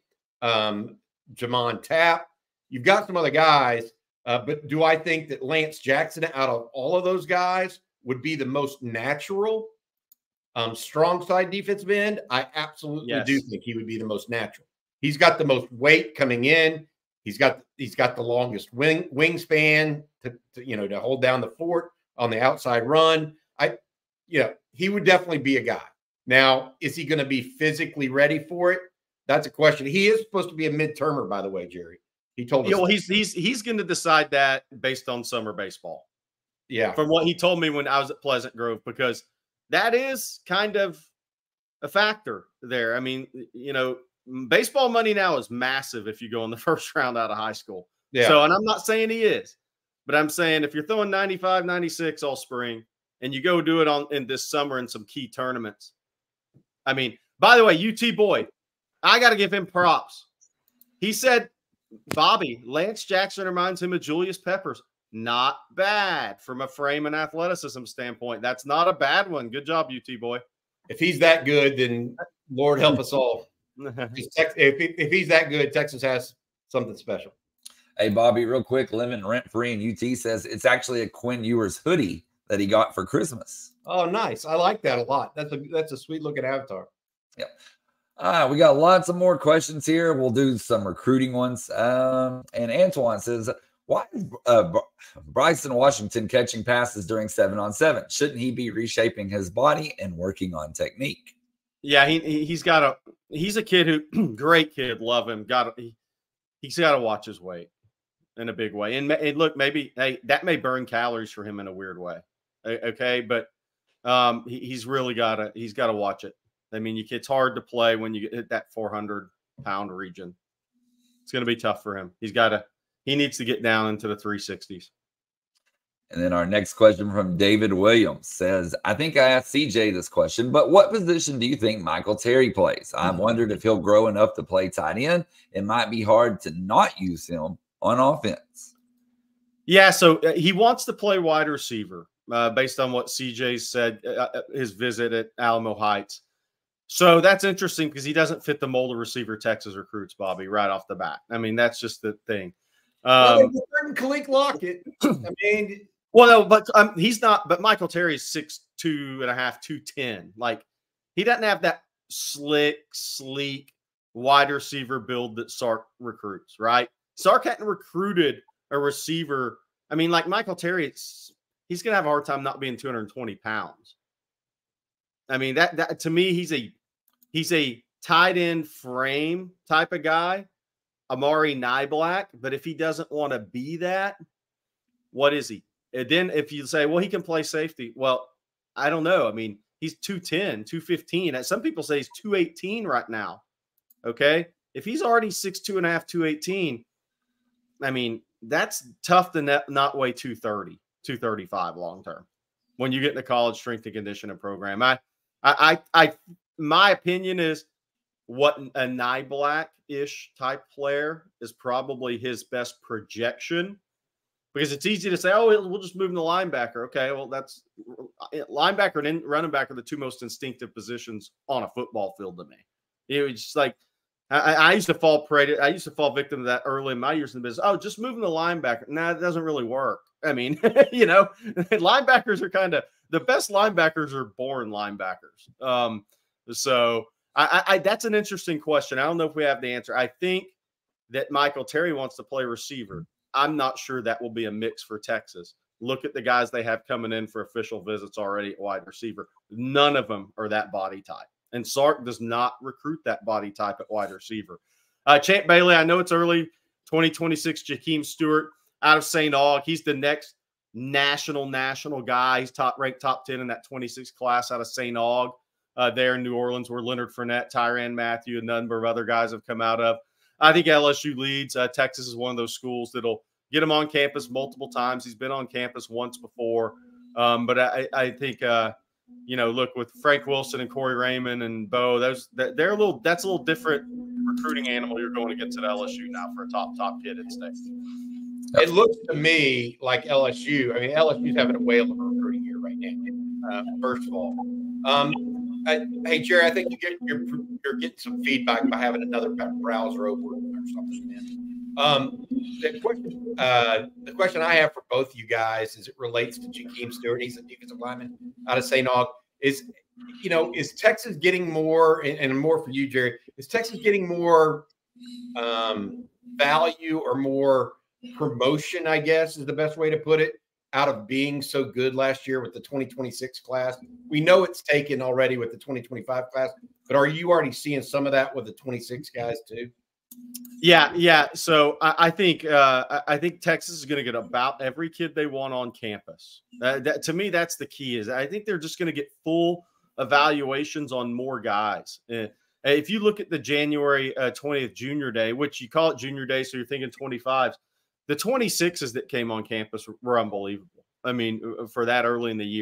Speaker 2: Jamon Tapp. You've got some other guys. But do I think that Lance Jackson, out of all of those guys, would be the most natural strong side defensive end? I absolutely do think he would be the most natural. He's got the most weight coming in. He's got the longest wingspan to hold down the fort on the outside run. He would definitely be a guy. Now, is he going to be physically ready for it? That's a question. He is supposed to be a mid-termer, by the way, Jerry. He told us.
Speaker 3: Well, he's going to decide that based on summer baseball.
Speaker 2: Yeah.
Speaker 3: From what he told me when I was at Pleasant Grove, because that is kind of a factor there. I mean, baseball money now is massive if you go in the first round out of high school. Yeah. So, and I'm not saying he is, but I'm saying if you're throwing 95, 96 all spring and you go do it in this summer in some key tournaments. I mean, by the way, UT boy, I got to give him props. He said, Bobby, Lance Jackson reminds him of Julius Peppers. Not bad from a frame and athleticism standpoint. That's not a bad one. Good job, UT boy.
Speaker 2: If he's that good, then Lord help us all. If he's that good, Texas has something special.
Speaker 1: Hey, Bobby, real quick, living rent-free in UT says it's actually a Quinn Ewers hoodie that he got for Christmas.
Speaker 2: Oh, nice. I like that a lot. That's a sweet-looking avatar.
Speaker 1: Yep. We got lots of more questions here. We'll do some recruiting ones. And Antoine says, why is Bryson Washington catching passes during 7-on-7? Shouldn't he be reshaping his body and working on technique?
Speaker 3: Yeah, he's a kid who, great kid, love him. He's got to watch his weight in a big way. And look, maybe that may burn calories for him in a weird way. Okay, but he's got to watch it. I mean, it's hard to play when you hit that 400-pound region. It's going to be tough for him. He needs to get down into the 360s.
Speaker 1: And then our next question from David Williams says, I think I asked CJ this question, but what position do you think Michael Terry plays? I've wondered if he'll grow enough to play tight end. It might be hard to not use him on offense.
Speaker 3: Yeah, so he wants to play wide receiver based on what CJ said, his visit at Alamo Heights. So that's interesting because he doesn't fit the mold of receiver Texas recruits, Bobby, right off the bat. I mean, that's just the thing.
Speaker 2: Khalil Lockett. I mean,
Speaker 3: well, no, but he's not. But Michael Terry's 6'2.5", 210. Like, he doesn't have that slick, sleek wide receiver build that Sark recruits, right? Sark hadn't recruited a receiver. I mean, like Michael Terry, he's going to have a hard time not being 220 pounds. I mean, that to me, he's a tight end frame type of guy, Amari Nyblack. But if he doesn't want to be that, what is he? And then if you say, well, he can play safety. Well, I don't know. I mean, he's 210, 215. Some people say he's 218 right now. Okay. If he's already 6'2.5", 218, I mean, that's tough to not weigh 230, 235 long-term when you get in the college strength and conditioning program. My opinion is what a Nyblack-ish type player is probably his best projection, because it's easy to say, oh, we'll just move him to linebacker. Okay, well, that's linebacker and running back are the two most instinctive positions on a football field to me. It was just like I used to fall prey. I used to fall victim to that early in my years in the business. Oh, just moving the linebacker. Nah, it doesn't really work. I mean, linebackers are the best linebackers are born linebackers. So that's an interesting question. I don't know if we have the answer. I think that Michael Terry wants to play receiver. I'm not sure that will be a mix for Texas. Look at the guys they have coming in for official visits already at wide receiver. None of them are that body type. And Sark does not recruit that body type at wide receiver. Champ Bailey, I know it's early, 2026, Jakeem Stewart out of St. Aug. He's the next national guy. He's ranked top 10 in that 26 class out of St. Aug there in New Orleans, where Leonard Fournette, Tyrann Mathieu, and a number of other guys have come out of. I think LSU leads. Texas is one of those schools that'll get him on campus multiple times. He's been on campus once before. But I think, look, with Frank Wilson and Corey Raymond and Bo, that's a little different recruiting animal you're going against at LSU now for a top kid in state.
Speaker 2: It looks to me like LSU. I mean, LSU's having a whale of a recruiting year right now. First of all, hey Jerry, I think you're getting some feedback by having another browser over or something. Man. The question I have for both you guys, as it relates to Jakeem Stewart, he's a defensive lineman out of St. Aug. Is Texas getting more, and more for you, Jerry? Is Texas getting more value or more promotion, I guess is the best way to put it, out of being so good last year with the 2026 class? We know it's taken already with the 2025 class, but are you already seeing some of that with the 26 guys too?
Speaker 3: Yeah. So I think Texas is going to get about every kid they want on campus. To me, that's the key. Is I think they're just going to get full evaluations on more guys. If you look at the January 20th Junior Day, which you call it Junior Day, so you're thinking 25s. The 26s that came on campus were unbelievable. I mean, for that early in the year.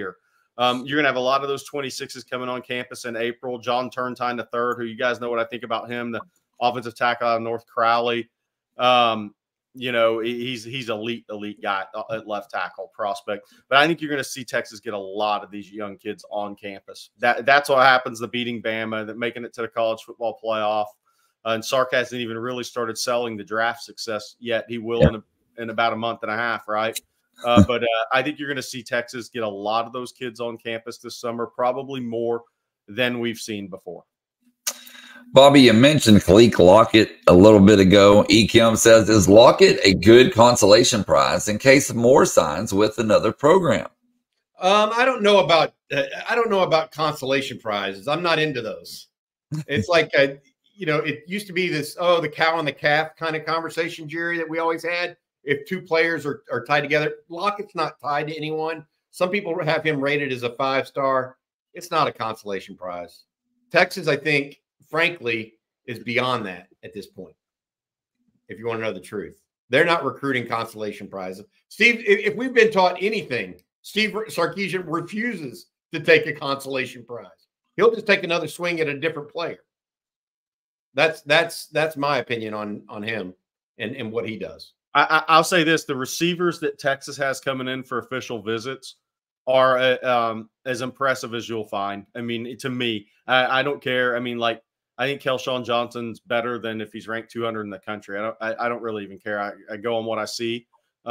Speaker 3: You're going to have a lot of those 26s coming on campus in April. John Turntine III, who you guys know what I think about him, the offensive tackle out of North Crowley. You know, he's elite guy at left tackle prospect. But I think you're going to see Texas get a lot of these young kids on campus. That's what happens, the beating Bama, that making it to the college football playoff. And Sark hasn't even really started selling the draft success yet. He will in about a month and a half, right? But I think you're going to see Texas get a lot of those kids on campus this summer, probably more than we've seen before.
Speaker 1: Bobby, you mentioned Khalik Lockett a little bit ago. Ekim says, is Lockett a good consolation prize in case Moore signs with another program?
Speaker 2: I don't know about consolation prizes. I'm not into those. It's like you know, it used to be this the cow and the calf kind of conversation, Jerry, that we always had. If two players are tied together, Lockett's not tied to anyone. Some people have him rated as a 5-star. It's not a consolation prize. Texas, I think, frankly, is beyond that at this point. If you want to know the truth, they're not recruiting consolation prizes. Steve, if we've been taught anything, Steve Sarkisian refuses to take a consolation prize. He'll just take another swing at a different player. That's my opinion on him and what he does.
Speaker 3: I'll say this: the receivers that Texas has coming in for official visits are as impressive as you'll find. I mean, to me, I don't care. I mean, like, I think Kelshawn Johnson's better than if he's ranked 200 in the country. I don't really even care. I go on what I see.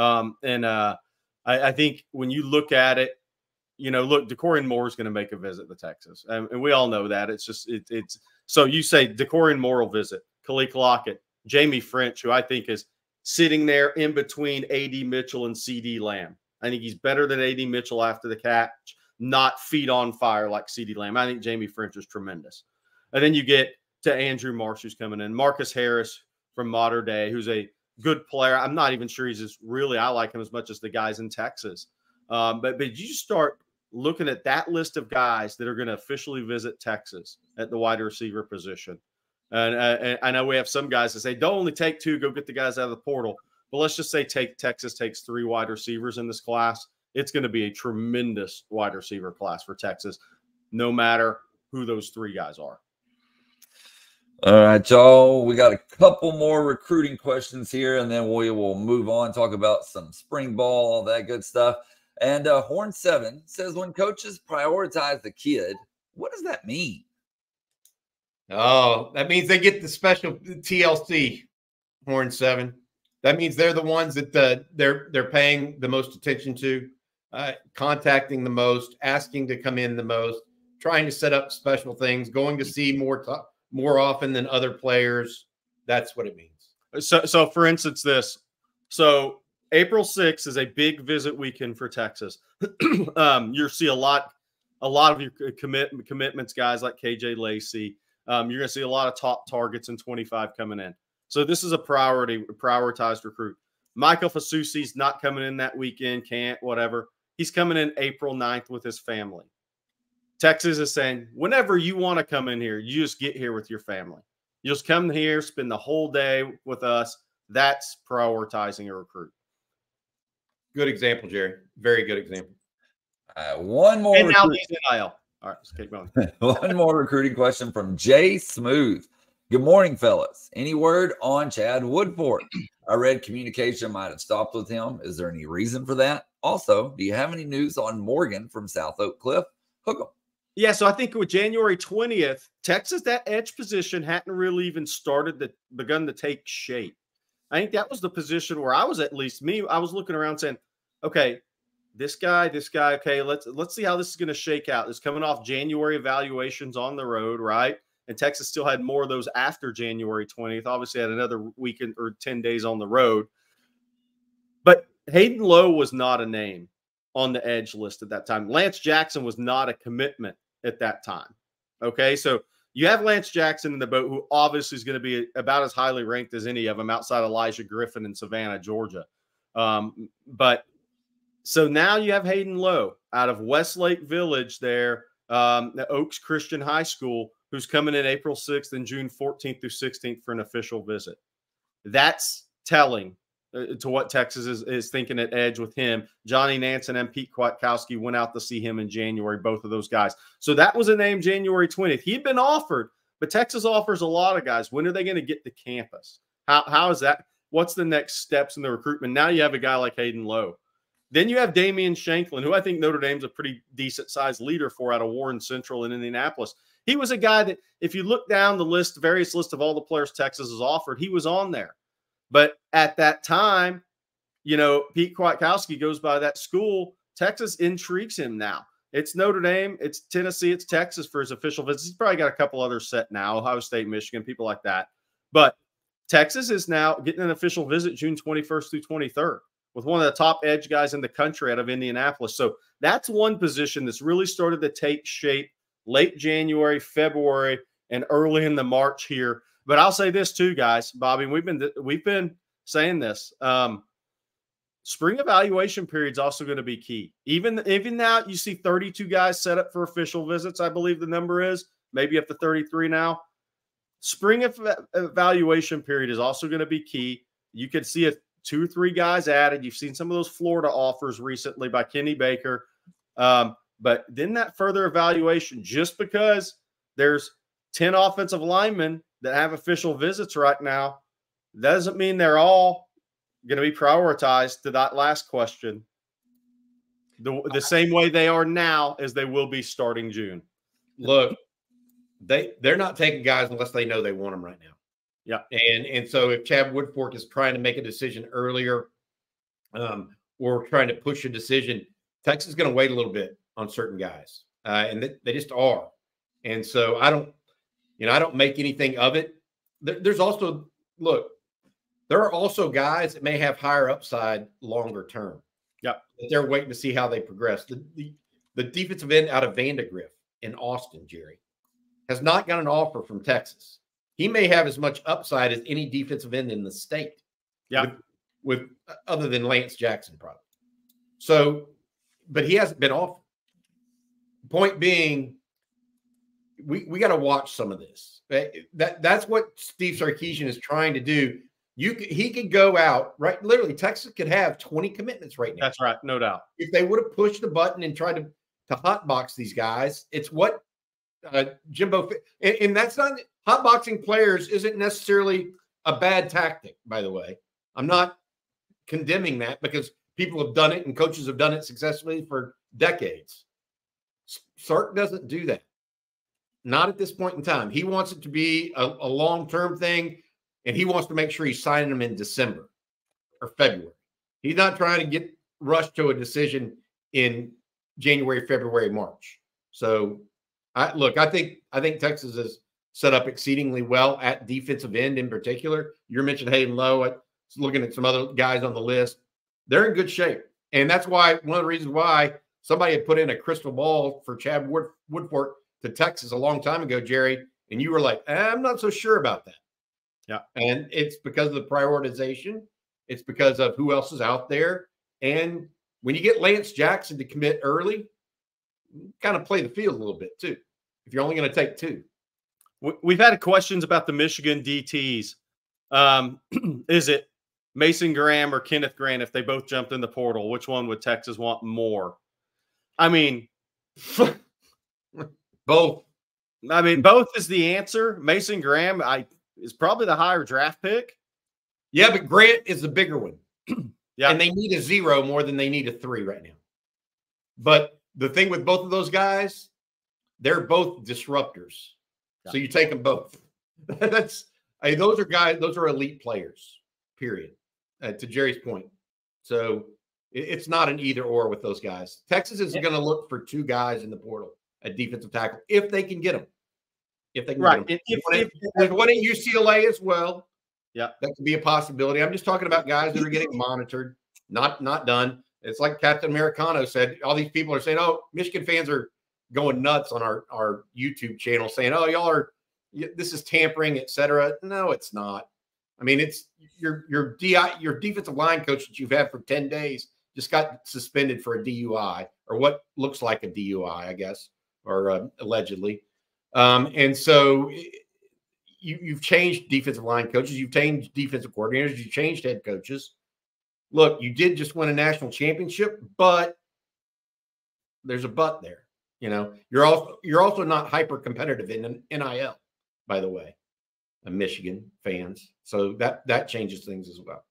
Speaker 3: I think when you look at it, you know, look, DeCorian Moore is going to make a visit to Texas. And we all know that. It's just, it's so you say DeCorian Moore will visit, Khalik Lockett, Jamie French, who I think is sitting there in between A.D. Mitchell and C.D. Lamb. I think he's better than A.D. Mitchell after the catch, not feet on fire like C.D. Lamb. I think Jamie French is tremendous. And then you get to Andrew Marsh, who's coming in. Marcus Harris from Mater Dei, who's a good player. I'm not even sure he's I like him as much as the guys in Texas. But you start looking at that list of guys that are going to officially visit Texas at the wide receiver position. And I know we have some guys that say, don't only take 2, go get the guys out of the portal. But let's just say Texas takes 3 wide receivers in this class. It's going to be a tremendous wide receiver class for Texas, no matter who those 3 guys are.
Speaker 1: All right, y'all. We got a couple more recruiting questions here, and then we will move on, talk about some spring ball, all that good stuff. And Horn 7 says, when coaches prioritize the kid, what does that mean?
Speaker 2: Oh, that means they get the special TLC, Horn 7. That means they're the ones that they're paying the most attention to, contacting the most, asking to come in the most, trying to set up special things, going to see more often than other players. That's what it means.
Speaker 3: So for instance, so April 6th is a big visit weekend for Texas. You'll see a lot of your commitments, guys like KJ Lacey. You're going to see a lot of top targets in 25 coming in. So this is a prioritized recruit. Michael Fasusi's not coming in that weekend, can't, whatever. He's coming in April 9th with his family. Texas is saying, whenever you want to come in here, you just get here with your family. You just come here, spend the whole day with us. That's prioritizing a recruit.
Speaker 2: Good example, Jerry. Very good example.
Speaker 1: One more.
Speaker 3: And now he's NIL. All right, let's keep going.
Speaker 1: One more recruiting question from Jay Smooth. Good morning, fellas. Any word on Chad Woodford? I read communication might have stopped with him. Is there any reason for that? Also, do you have any news on Morgan from South Oak Cliff? Hook 'em.
Speaker 3: Yeah, so I think with January 20th, Texas, that edge position hadn't really even begun to take shape. I think that was the position where I was, at least me, I was looking around saying, okay, this guy, okay, let's see how this is going to shake out. It's coming off January evaluations on the road, right? And Texas still had more of those after January 20th. Obviously had another weekend or 10 days on the road. But Hayden Lowe was not a name on the edge list at that time. Lance Jackson was not a commitment at that time. Okay, so you have Lance Jackson in the boat, who obviously is going to be about as highly ranked as any of them outside Elijah Griffin in Savannah, Georgia. But so now you have Hayden Lowe out of Westlake Village there, the Oaks Christian High School, who's coming in April 6th and June 14th through 16th for an official visit. That's telling to what Texas is thinking at edge with him. Johnny Nansen and Pete Kwiatkowski went out to see him in January, both of those guys. So that was a name January 20th. He'd been offered, but Texas offers a lot of guys. When are they going to get to campus? How is that? What's the next steps in the recruitment? Now you have a guy like Hayden Lowe. Then you have Damian Shanklin, who I think Notre Dame's a pretty decent-sized leader for out of Warren Central in Indianapolis. He was a guy that, if you look down the list, various list of all the players Texas has offered, he was on there. But at that time, you know, Pete Kwiatkowski goes by that school. Texas intrigues him now. It's Notre Dame, it's Tennessee, it's Texas for his official visits. He's probably got a couple others set now, Ohio State, Michigan, people like that. But Texas is now getting an official visit June 21st through 23rd with one of the top edge guys in the country out of Indianapolis. So that's one position that's really started to take shape late January, February, and early in the March here. But I'll say this too, guys, Bobby, we've been saying this. Spring evaluation period is also going to be key. Even now, you see 32 guys set up for official visits. I believe the number is maybe up to 33 now. Spring evaluation period is also going to be key. You could see 2 or 3 guys added. You've seen some of those Florida offers recently by Kenny Baker. But then that further evaluation, just because there's 10 offensive linemen that have official visits right now, doesn't mean they're all going to be prioritized to that last question the same way they are now as they will be starting June.
Speaker 2: Look, they're not taking guys unless they know they want them right now.
Speaker 3: Yeah.
Speaker 2: And so if Chad Woodfork is trying to make a decision earlier or trying to push a decision, Texas is going to wait a little bit on certain guys. And they just are. And so I don't make anything of it. There's also, look, there are also guys that may have higher upside longer term.
Speaker 3: Yeah.
Speaker 2: They're waiting to see how they progress. The defensive end out of Vandegrift in Austin, Jerry, has not got an offer from Texas. He may have as much upside as any defensive end in the state.
Speaker 3: Yeah.
Speaker 2: With other than Lance Jackson, probably. So, but he hasn't been offered. Point being, we got to watch some of this. That's what Steve Sarkisian is trying to do. He could go out, right? Literally, Texas could have 20 commitments right now.
Speaker 3: That's right, no doubt.
Speaker 2: If they would have pushed the button and tried to hotbox these guys, it's what Jimbo, and that's not hotboxing players isn't necessarily a bad tactic, by the way. I'm not condemning that because people have done it and coaches have done it successfully for decades. Sark doesn't do that. Not at this point in time. He wants it to be a long-term thing, and he wants to make sure he's signing them in December or February. He's not trying to get rushed to a decision in January, February, March. So, I think Texas is set up exceedingly well at defensive end in particular. You mentioned Hayden Lowe. I was looking at some other guys on the list. They're in good shape. And that's why one of the reasons why somebody had put in a crystal ball for Chad Woodfork to Texas a long time ago, Jerry, and you were like, I'm not so sure about that.
Speaker 3: Yeah.
Speaker 2: And it's because of the prioritization. It's because of who else is out there. And when you get Lance Jackson to commit early, kind of play the field a little bit too, if you're only going to take 2.
Speaker 3: We've had questions about the Michigan DTs. Is it Mason Graham or Kenneth Grant if they both jumped in the portal? Which one would Texas want more? I mean,
Speaker 2: both.
Speaker 3: I mean, both is the answer. Mason Graham is probably the higher draft pick.
Speaker 2: Yeah, but Grant is the bigger one.
Speaker 3: Yeah.
Speaker 2: And they need a 0 more than they need a 3 right now. But the thing with both of those guys, they're both disruptors. Yeah. So you take them both. Those are elite players, period, to Jerry's point. So it's not an either or with those guys. Texas is going to look for 2 guys in the portal at defensive tackle if they can get them. If they can get them. There's one at UCLA as well.
Speaker 3: Yeah,
Speaker 2: that could be a possibility. I'm just talking about guys that are getting monitored, not done. It's like Captain Americano said. All these people are saying, "Oh, Michigan fans are going nuts on our YouTube channel, saying, oh, this is tampering, etc." No, it's not. I mean, it's your defensive line coach that you've had for 10 days just got suspended for a DUI or what looks like a DUI, I guess, or allegedly. And so you've changed defensive line coaches, you've changed defensive coordinators, you've changed head coaches. look, you did just win a national championship, but there's a but there. You know, you're also not hyper competitive in NIL, by the way, Michigan fans. So that changes things as well.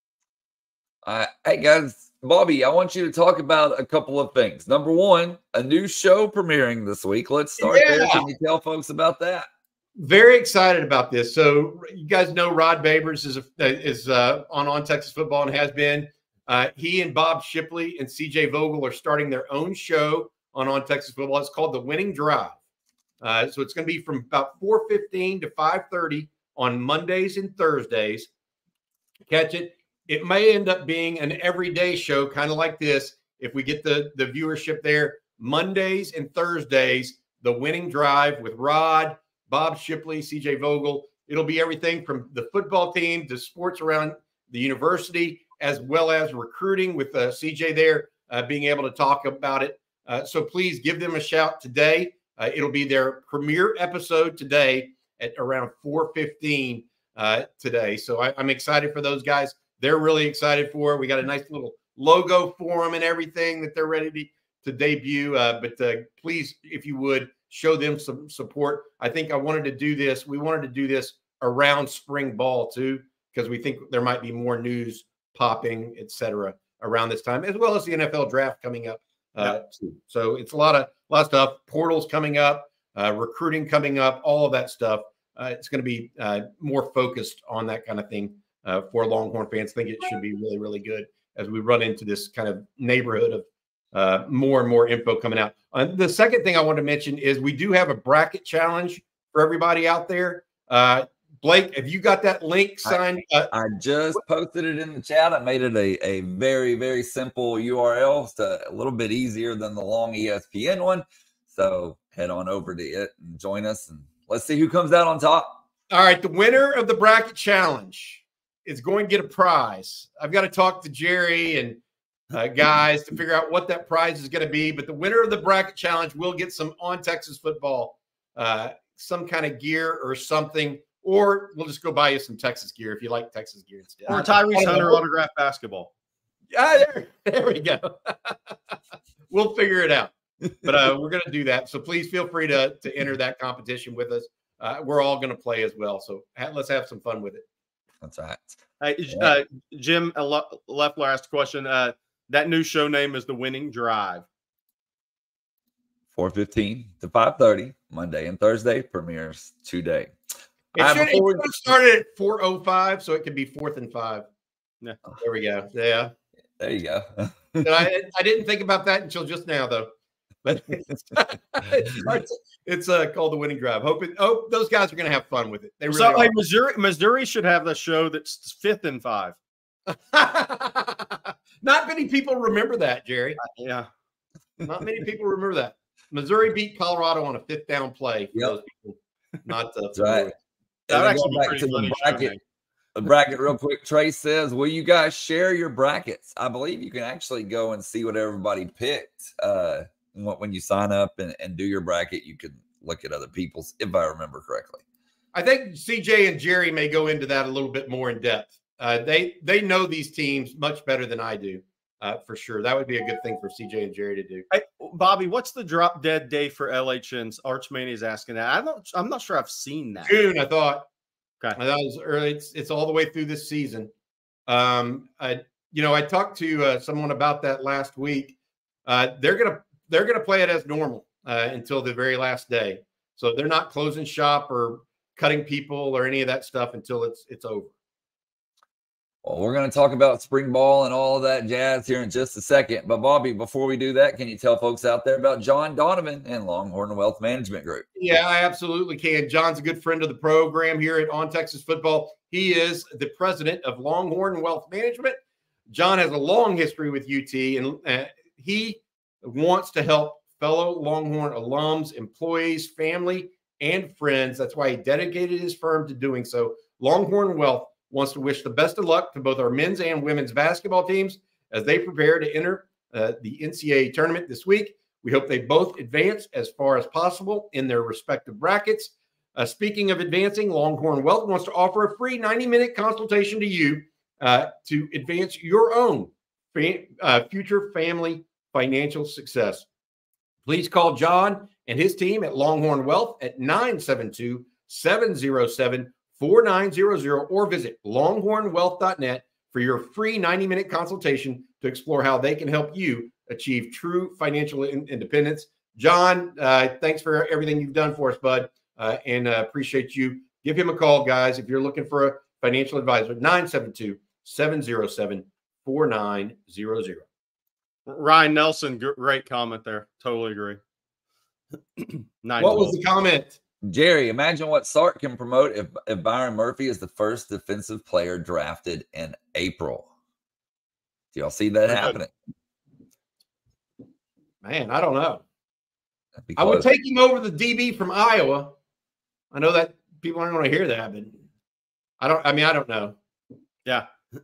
Speaker 1: Hey guys, Bobby, I want you to talk about a couple of things. Number one, a new show premiering this week. Let's start there. Can you tell folks about that?
Speaker 2: Very excited about this. So you guys know Rod Babers is on Texas Football and has been. He and Bob Shipley and CJ Vogel are starting their own show on Texas Football. It's called The Winning Drive. So it's going to be from about 4:15 to 5:30 on Mondays and Thursdays. Catch it. It may end up being an everyday show, kind of like this, if we get the viewership there. Mondays and Thursdays, The Winning Drive with Rod, Bob Shipley, CJ Vogel. It'll be everything from the football team to sports around the university, as well as recruiting with CJ there, being able to talk about it. So please give them a shout today. It'll be their premiere episode today at around 4:15 today. So I'm excited for those guys. They're really excited for it. We got a nice little logo for them and everything that they're ready to debut. But please, if you would, show them some support. I think we wanted to do this around spring ball too, because we think there might be more news popping, et cetera, around this time, as well as the NFL draft coming up. Too. So it's a lot of stuff. Portals coming up, recruiting coming up, all of that stuff. It's going to be more focused on that kind of thing for Longhorn fans. I think it should be really, really good as we run into this kind of neighborhood of more and more info coming out. The second thing I want to mention is we do have a bracket challenge for everybody out there. Blake, have you got that link signed?
Speaker 1: I just posted it in the chat. I made it a very, very simple URL. It's a little bit easier than the long ESPN one. So head on over to it and join us, and let's see who comes out on top.
Speaker 2: All right. The winner of the bracket challenge is going to get a prize. I've got to talk to Jerry and guys to figure out what that prize is going to be. But the winner of the bracket challenge will get some On Texas Football, some kind of gear or something. Or we'll just go buy you some Texas gear if you like Texas gear instead.
Speaker 3: Or Tyrese Hunter autographed basketball.
Speaker 2: There we go. We'll figure it out. But we're going to do that. So please feel free to enter that competition with us. We're all going to play as well. So let's have some fun with it.
Speaker 1: That's right.
Speaker 3: Hey, Jim Leffler asked a question. That new show name is The Winning Drive.
Speaker 1: 4:15 to 5:30, Monday and Thursday, premieres today.
Speaker 2: It should have started at 4:05, so it could be 4th and 5.
Speaker 3: Yeah.
Speaker 2: There we go. Yeah.
Speaker 1: There you go.
Speaker 2: I didn't think about that until just now, though. But it's called The Winning Drive. Hope those guys are going to have fun with it. They really are.
Speaker 3: Like Missouri should have the show that's 5th and 5.
Speaker 2: Not many people remember that, Jerry.
Speaker 3: Yeah.
Speaker 2: Not many people remember that. Missouri beat Colorado on a 5th down play. For those people not
Speaker 1: that's right.
Speaker 3: That would actually be
Speaker 1: back
Speaker 3: pretty
Speaker 1: to
Speaker 3: funny.
Speaker 1: the bracket real quick. Trace says, will you guys share your brackets? I believe you can actually go and see what everybody picked. When you sign up and do your bracket, you can look at other people's, if I remember correctly.
Speaker 2: I think CJ and Jerry may go into that a little bit more in depth. They know these teams much better than I do, for sure. That would be a good thing for CJ and Jerry to do.
Speaker 3: Hey, Bobby, what's the drop dead day for LHN's? Archmania is asking that. I'm not sure I've seen that.
Speaker 2: June, I thought.
Speaker 3: Okay.
Speaker 2: I thought it was early. It's all the way through this season. I talked to someone about that last week. They're gonna play it as normal until the very last day. So they're not closing shop or cutting people or any of that stuff until it's over.
Speaker 1: Well, we're going to talk about spring ball and all of that jazz here in just a second. But, Bobby, before we do that, can you tell folks out there about John Donovan and Longhorn Wealth Management Group?
Speaker 2: Yeah, I absolutely can. John's a good friend of the program here at On Texas Football. He is the president of Longhorn Wealth Management. John has a long history with UT, and he wants to help fellow Longhorn alums, employees, family, and friends. That's why he dedicated his firm to doing so. Longhorn Wealth wants to wish the best of luck to both our men's and women's basketball teams as they prepare to enter the NCAA tournament this week. We hope they both advance as far as possible in their respective brackets. Speaking of advancing, Longhorn Wealth wants to offer a free 90-minute consultation to you to advance your own future family financial success. Please call John and his team at Longhorn Wealth at 972-707-4900 or visit longhornwealth.net for your free 90-minute consultation to explore how they can help you achieve true financial independence. John, thanks for everything you've done for us, bud, and appreciate you. Give him a call, guys, if you're looking for a financial advisor, 972-707-4900.
Speaker 3: Ryan Nelson, great comment there. Totally agree.
Speaker 2: What was the comment?
Speaker 1: Jerry, imagine what Sark can promote if Byron Murphy is the first defensive player drafted in April. Do y'all see that happening?
Speaker 2: Man, I don't know. I would take him over the DB from Iowa. I know that people aren't going to hear that, but I don't know.
Speaker 3: Yeah.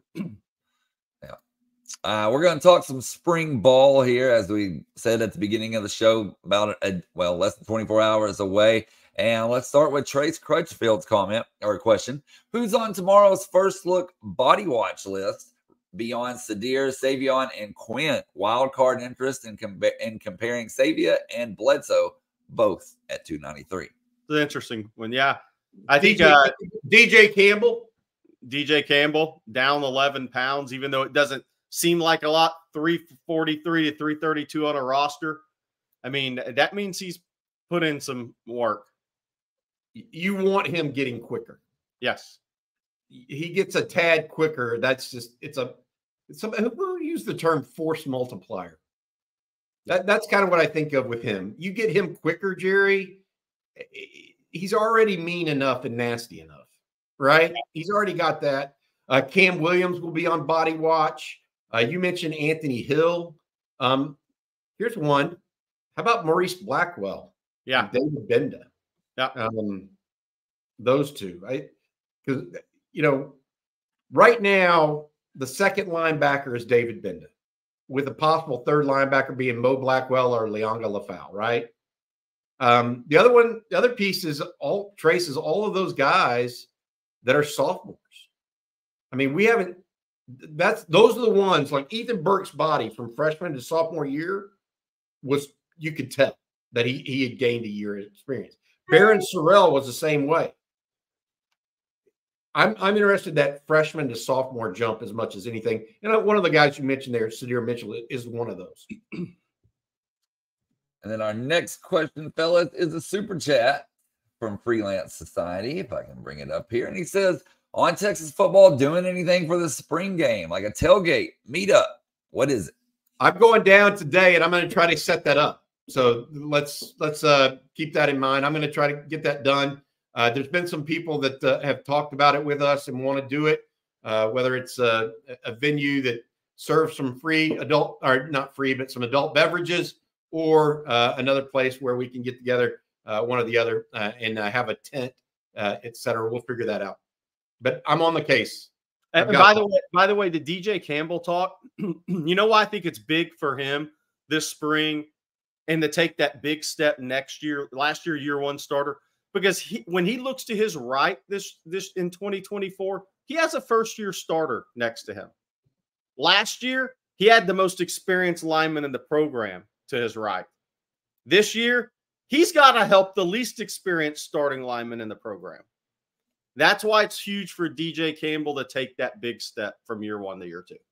Speaker 1: We're going to talk some spring ball here, as we said at the beginning of the show, about less than 24 hours away. And let's start with Trace Crutchfield's comment or question. Who's on tomorrow's first look body watch list beyond Sadir, Savion, and Quinn? Wild card interest in comparing Savia and Bledsoe, both at 293.
Speaker 3: It's an interesting one. Yeah. I think
Speaker 2: DJ Campbell.
Speaker 3: DJ Campbell down 11 pounds, even though it doesn't seem like a lot, 343 to 332 on a roster. I mean, that means he's put in some work.
Speaker 2: You want him getting quicker.
Speaker 3: Yes.
Speaker 2: He gets a tad quicker. That's just, who use the term force multiplier. That's kind of what I think of with him. You get him quicker, Jerry. He's already mean enough and nasty enough, right? He's already got that. Cam Williams will be on body watch. You mentioned Anthony Hill. Here's one. How about Maurice Blackwell?
Speaker 3: Yeah.
Speaker 2: David Benda.
Speaker 3: Yeah.
Speaker 2: Those two, right? Because, right now, the second linebacker is David Benda, with a possible third linebacker being Mo Blackwell or Leonga Lafau, right? The other piece is traces all of those guys that are sophomores. I mean, those are the ones like Ethan Burke's body from freshman to sophomore year you could tell that he had gained a year of experience. Baron Sorrell was the same way. I'm interested in that freshman to sophomore jump as much as anything. And one of the guys you mentioned there, Sadir Mitchell, is one of those.
Speaker 1: And then our next question, fellas, is a super chat from Freelance Society, if I can bring it up here. And he says, on Texas football, doing anything for the spring game, like a tailgate, meetup? What is it?
Speaker 2: I'm going down today, and I'm going to try to set that up. So let's keep that in mind. I'm going to try to get that done. There's been some people that have talked about it with us and want to do it, whether it's a venue that serves some free adult, or not free, but some adult beverages, or another place where we can get together, one or the other, and have a tent, et cetera. We'll figure that out. But I'm on the case.
Speaker 3: And by the way, the DJ Campbell talk, you know why I think it's big for him this spring and to take that big step next year, last year one starter, because when he looks to his right this in 2024, he has a first-year starter next to him. Last year, he had the most experienced lineman in the program to his right. This year, he's got to help the least experienced starting lineman in the program. That's why it's huge for DJ Campbell to take that big step from year one to year two.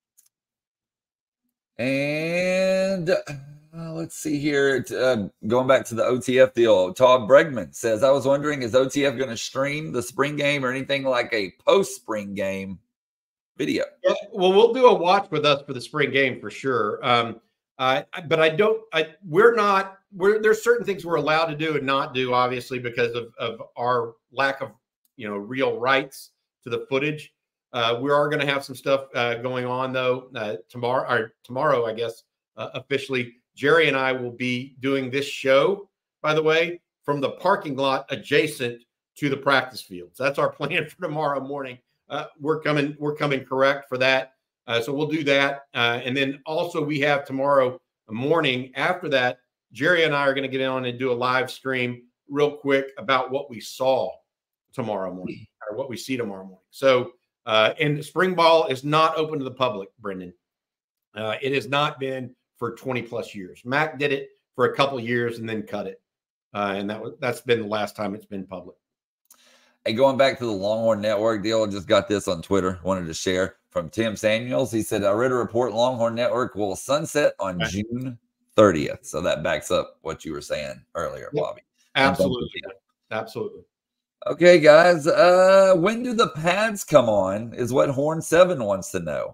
Speaker 1: And let's see here. Going back to the OTF deal, Todd Bregman says, I was wondering, is OTF going to stream the spring game or anything like a post-spring game video?
Speaker 2: Yeah, well, we'll do a watch with us for the spring game for sure. But there's certain things we're allowed to do and not do, obviously, because of our lack of, real rights to the footage. We are going to have some stuff going on, though, tomorrow, I guess, officially. Jerry and I will be doing this show, by the way, from the parking lot adjacent to the practice fields. That's our plan for tomorrow morning. We're coming correct for that. So we'll do that. And then also we have tomorrow morning after that, Jerry and I are going to get on and do a live stream real quick about what we saw tomorrow morning or what we see tomorrow morning. So And spring ball is not open to the public, Brendan. It has not been for 20 plus years. Mac did it for a couple years and then cut it. And that's been the last time it's been public.
Speaker 1: Hey, going back to the Longhorn Network deal, I just got this on Twitter. Wanted to share from Tim Samuels. He said, I read a report Longhorn Network will sunset on June 30th. So that backs up what you were saying earlier, Bobby.
Speaker 2: Absolutely. Absolutely.
Speaker 1: Okay, guys. When do the pads come on is what Horn 7 wants to know.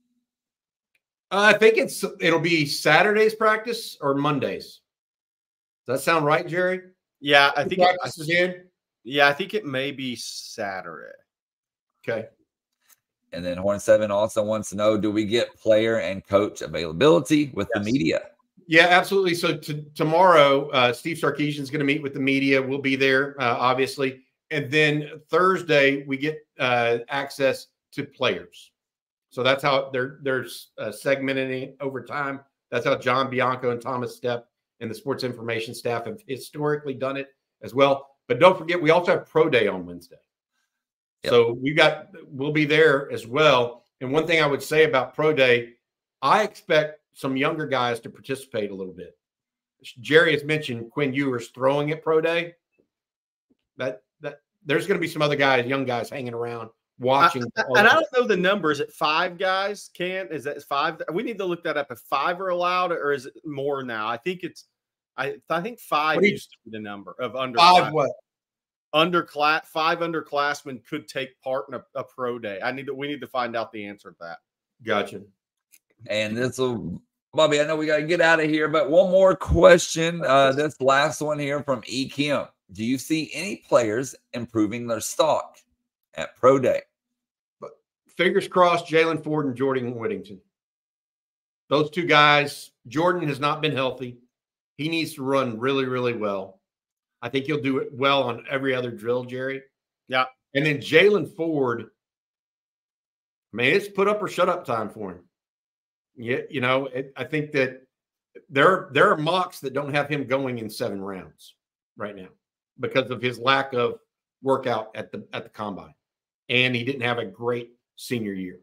Speaker 2: I think it'll be Saturday's practice or Mondays. Does that sound right, Jerry?
Speaker 3: Yeah, I think
Speaker 2: practice is in.
Speaker 3: Yeah, I think it may be Saturday.
Speaker 2: Okay.
Speaker 1: And then Horn 7 also wants to know, do we get player and coach availability with the media?
Speaker 2: Yeah, absolutely. So tomorrow, Steve Sarkisian is going to meet with the media. We'll be there, obviously. And then Thursday, we get access to players. So that's how they're segmenting it over time. That's how John Bianco and Thomas Stepp and the sports information staff have historically done it as well. But don't forget, we also have Pro Day on Wednesday. Yep. So we'll be there as well. And one thing I would say about Pro Day, I expect some younger guys to participate a little bit. Jerry has mentioned Quinn Ewers throwing at Pro Day. That there's going to be some other guys, young guys, hanging around watching.
Speaker 3: And I don't know the number. Is it 5 guys? Is that 5? We need to look that up. If 5 are allowed, or is it more now? I think it's. I think 5 used to be the number of under
Speaker 2: 5. What?
Speaker 3: 5 underclassmen could take part in a pro day. We need to find out the answer to that.
Speaker 2: Gotcha.
Speaker 1: And this will, Bobby, I know we got to get out of here, but one more question. This last one here from E. Kim. Do you see any players improving their stock at Pro Day?
Speaker 2: But fingers crossed, Jalen Ford and Jordan Whittington. Those 2 guys, Jordan has not been healthy. He needs to run really, really well. I think he'll do it well on every other drill, Jerry.
Speaker 3: Yeah.
Speaker 2: And then Jalen Ford, man, it's put up or shut up time for him. Yeah, I think that there are mocks that don't have him going in 7 rounds right now because of his lack of workout at the combine, and he didn't have a great senior year.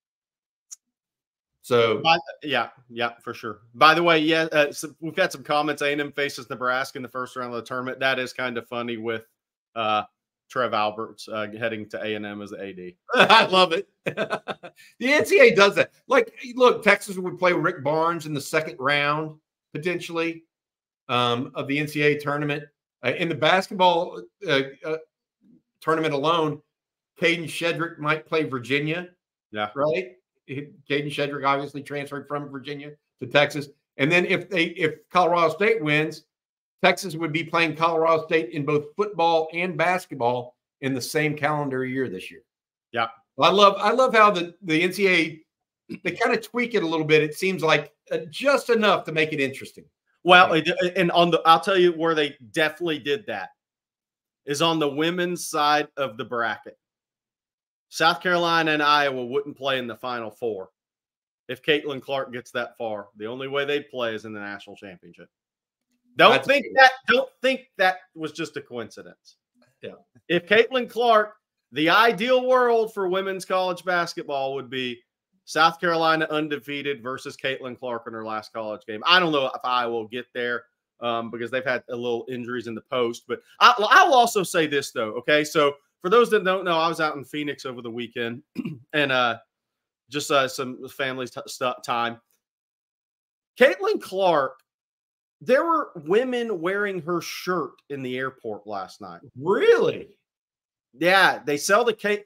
Speaker 2: So
Speaker 3: yeah, for sure. By the way, so we've got some comments. A&M faces Nebraska in the first round of the tournament. That is kind of funny with Trev Alberts heading to A&M as the AD.
Speaker 2: I love it. The NCAA does that. Like, look, Texas would play Rick Barnes in the second round potentially of the NCAA tournament. In the basketball tournament alone, Caden Shedrick might play Virginia.
Speaker 3: Yeah,
Speaker 2: right. Caden Shedrick obviously transferred from Virginia to Texas. And then if Colorado State wins, Texas would be playing Colorado State in both football and basketball in the same calendar year this year.
Speaker 3: Yeah.
Speaker 2: Well, I love how the NCAA, they kind of tweak it a little bit. It seems like just enough to make it interesting.
Speaker 3: Well, and I'll tell you where they definitely did that is on the women's side of the bracket. South Carolina and Iowa wouldn't play in the Final Four if Caitlin Clark gets that far. The only way they'd play is in the national championship. Don't think that was just a coincidence.
Speaker 2: Yeah.
Speaker 3: If Caitlin Clark, the ideal world for women's college basketball would be South Carolina undefeated versus Caitlin Clark in her last college game. I don't know if Iowa will get there because they've had a little injuries in the post. But I'll also say this, though, okay? So for those that don't know, I was out in Phoenix over the weekend and just some family time. Caitlin Clark, there were women wearing her shirt in the airport last night.
Speaker 2: Really?
Speaker 3: Yeah, they sell the cake.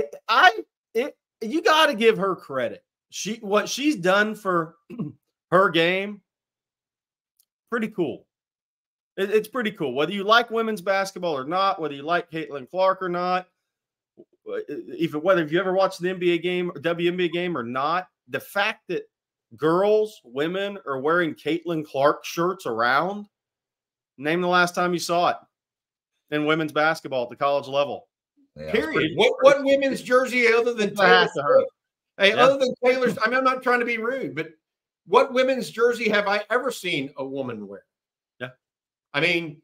Speaker 3: You got to give her credit. What she's done for her game, pretty cool. It's pretty cool. Whether you like women's basketball or not, whether you like Caitlin Clark or not, whether you ever watched the NBA game or WNBA game or not, the fact that women are wearing Caitlin Clark shirts around, name the last time you saw it in women's basketball at the college level.
Speaker 2: Yeah, period. What women's jersey other than Taylor Swift? Hey, other than Taylor's, I mean, I'm not trying to be rude, but what women's jersey have I ever seen a woman wear?
Speaker 3: Yeah.
Speaker 2: I mean,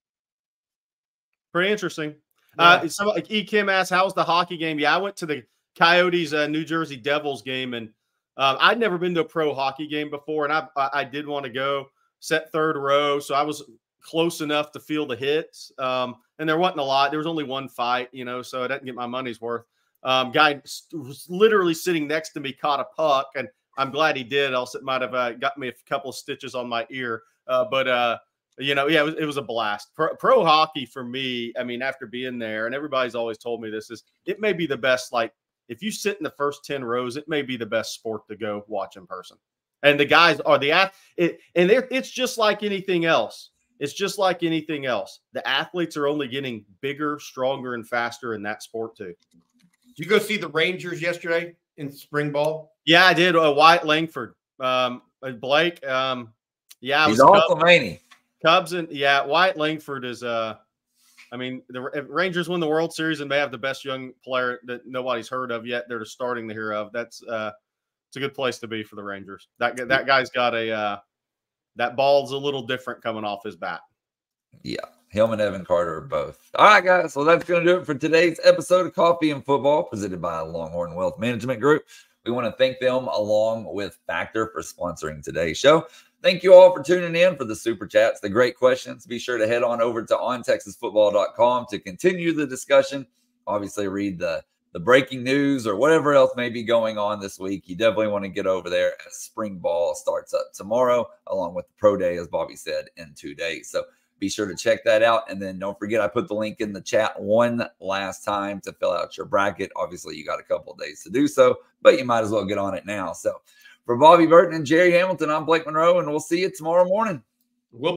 Speaker 3: pretty interesting.
Speaker 2: Yeah.
Speaker 3: Like E. Kim asked, how was the hockey game? Yeah, I went to Coyotes New Jersey Devils game, and I'd never been to a pro hockey game before, and I did want to go. Set third row, so I was close enough to feel the hits. And there wasn't a lot. There was only one fight, so I didn't get my money's worth. Guy was literally sitting next to me caught a puck, and I'm glad he did. Else it might have got me a couple of stitches on my ear. But it was a blast. Pro hockey for me, I mean, after being there, and everybody's always told me this, is it may be the best. Like, if you sit in the first 10 rows, it may be the best sport to go watch in person. And the guys are it's just like anything else. It's just like anything else. The athletes are only getting bigger, stronger, and faster in that sport too.
Speaker 2: Did you go see the Rangers yesterday in spring ball?
Speaker 3: Yeah, I did. Wyatt Langford, Blake. Yeah,
Speaker 1: he's awesome, ain't he?
Speaker 3: Cubs and Wyatt Langford is. I mean, the Rangers win the World Series and they have the best young player that nobody's heard of yet. They're just starting to hear of. That's it's a good place to be for the Rangers. That guy's got that ball's a little different coming off his bat.
Speaker 1: Yeah, him and Evan Carter are both. All right, guys. So that's going to do it for today's episode of Coffee and Football, presented by Longhorn Wealth Management Group. We want to thank them along with Factor for sponsoring today's show. Thank you all for tuning in, for the super chats, the great questions. Be sure to head on over to ontexasfootball.com to continue the discussion. Obviously, read the breaking news or whatever else may be going on this week. You definitely want to get over there as spring ball starts up tomorrow, along with the pro day, as Bobby said, in 2 days. So be sure to check that out. And then don't forget, I put the link in the chat one last time to fill out your bracket. Obviously, you got a couple of days to do so, but you might as well get on it now. So for Bobby Burton and Jerry Hamilton, I'm Blake Monroe, and we'll see you tomorrow morning.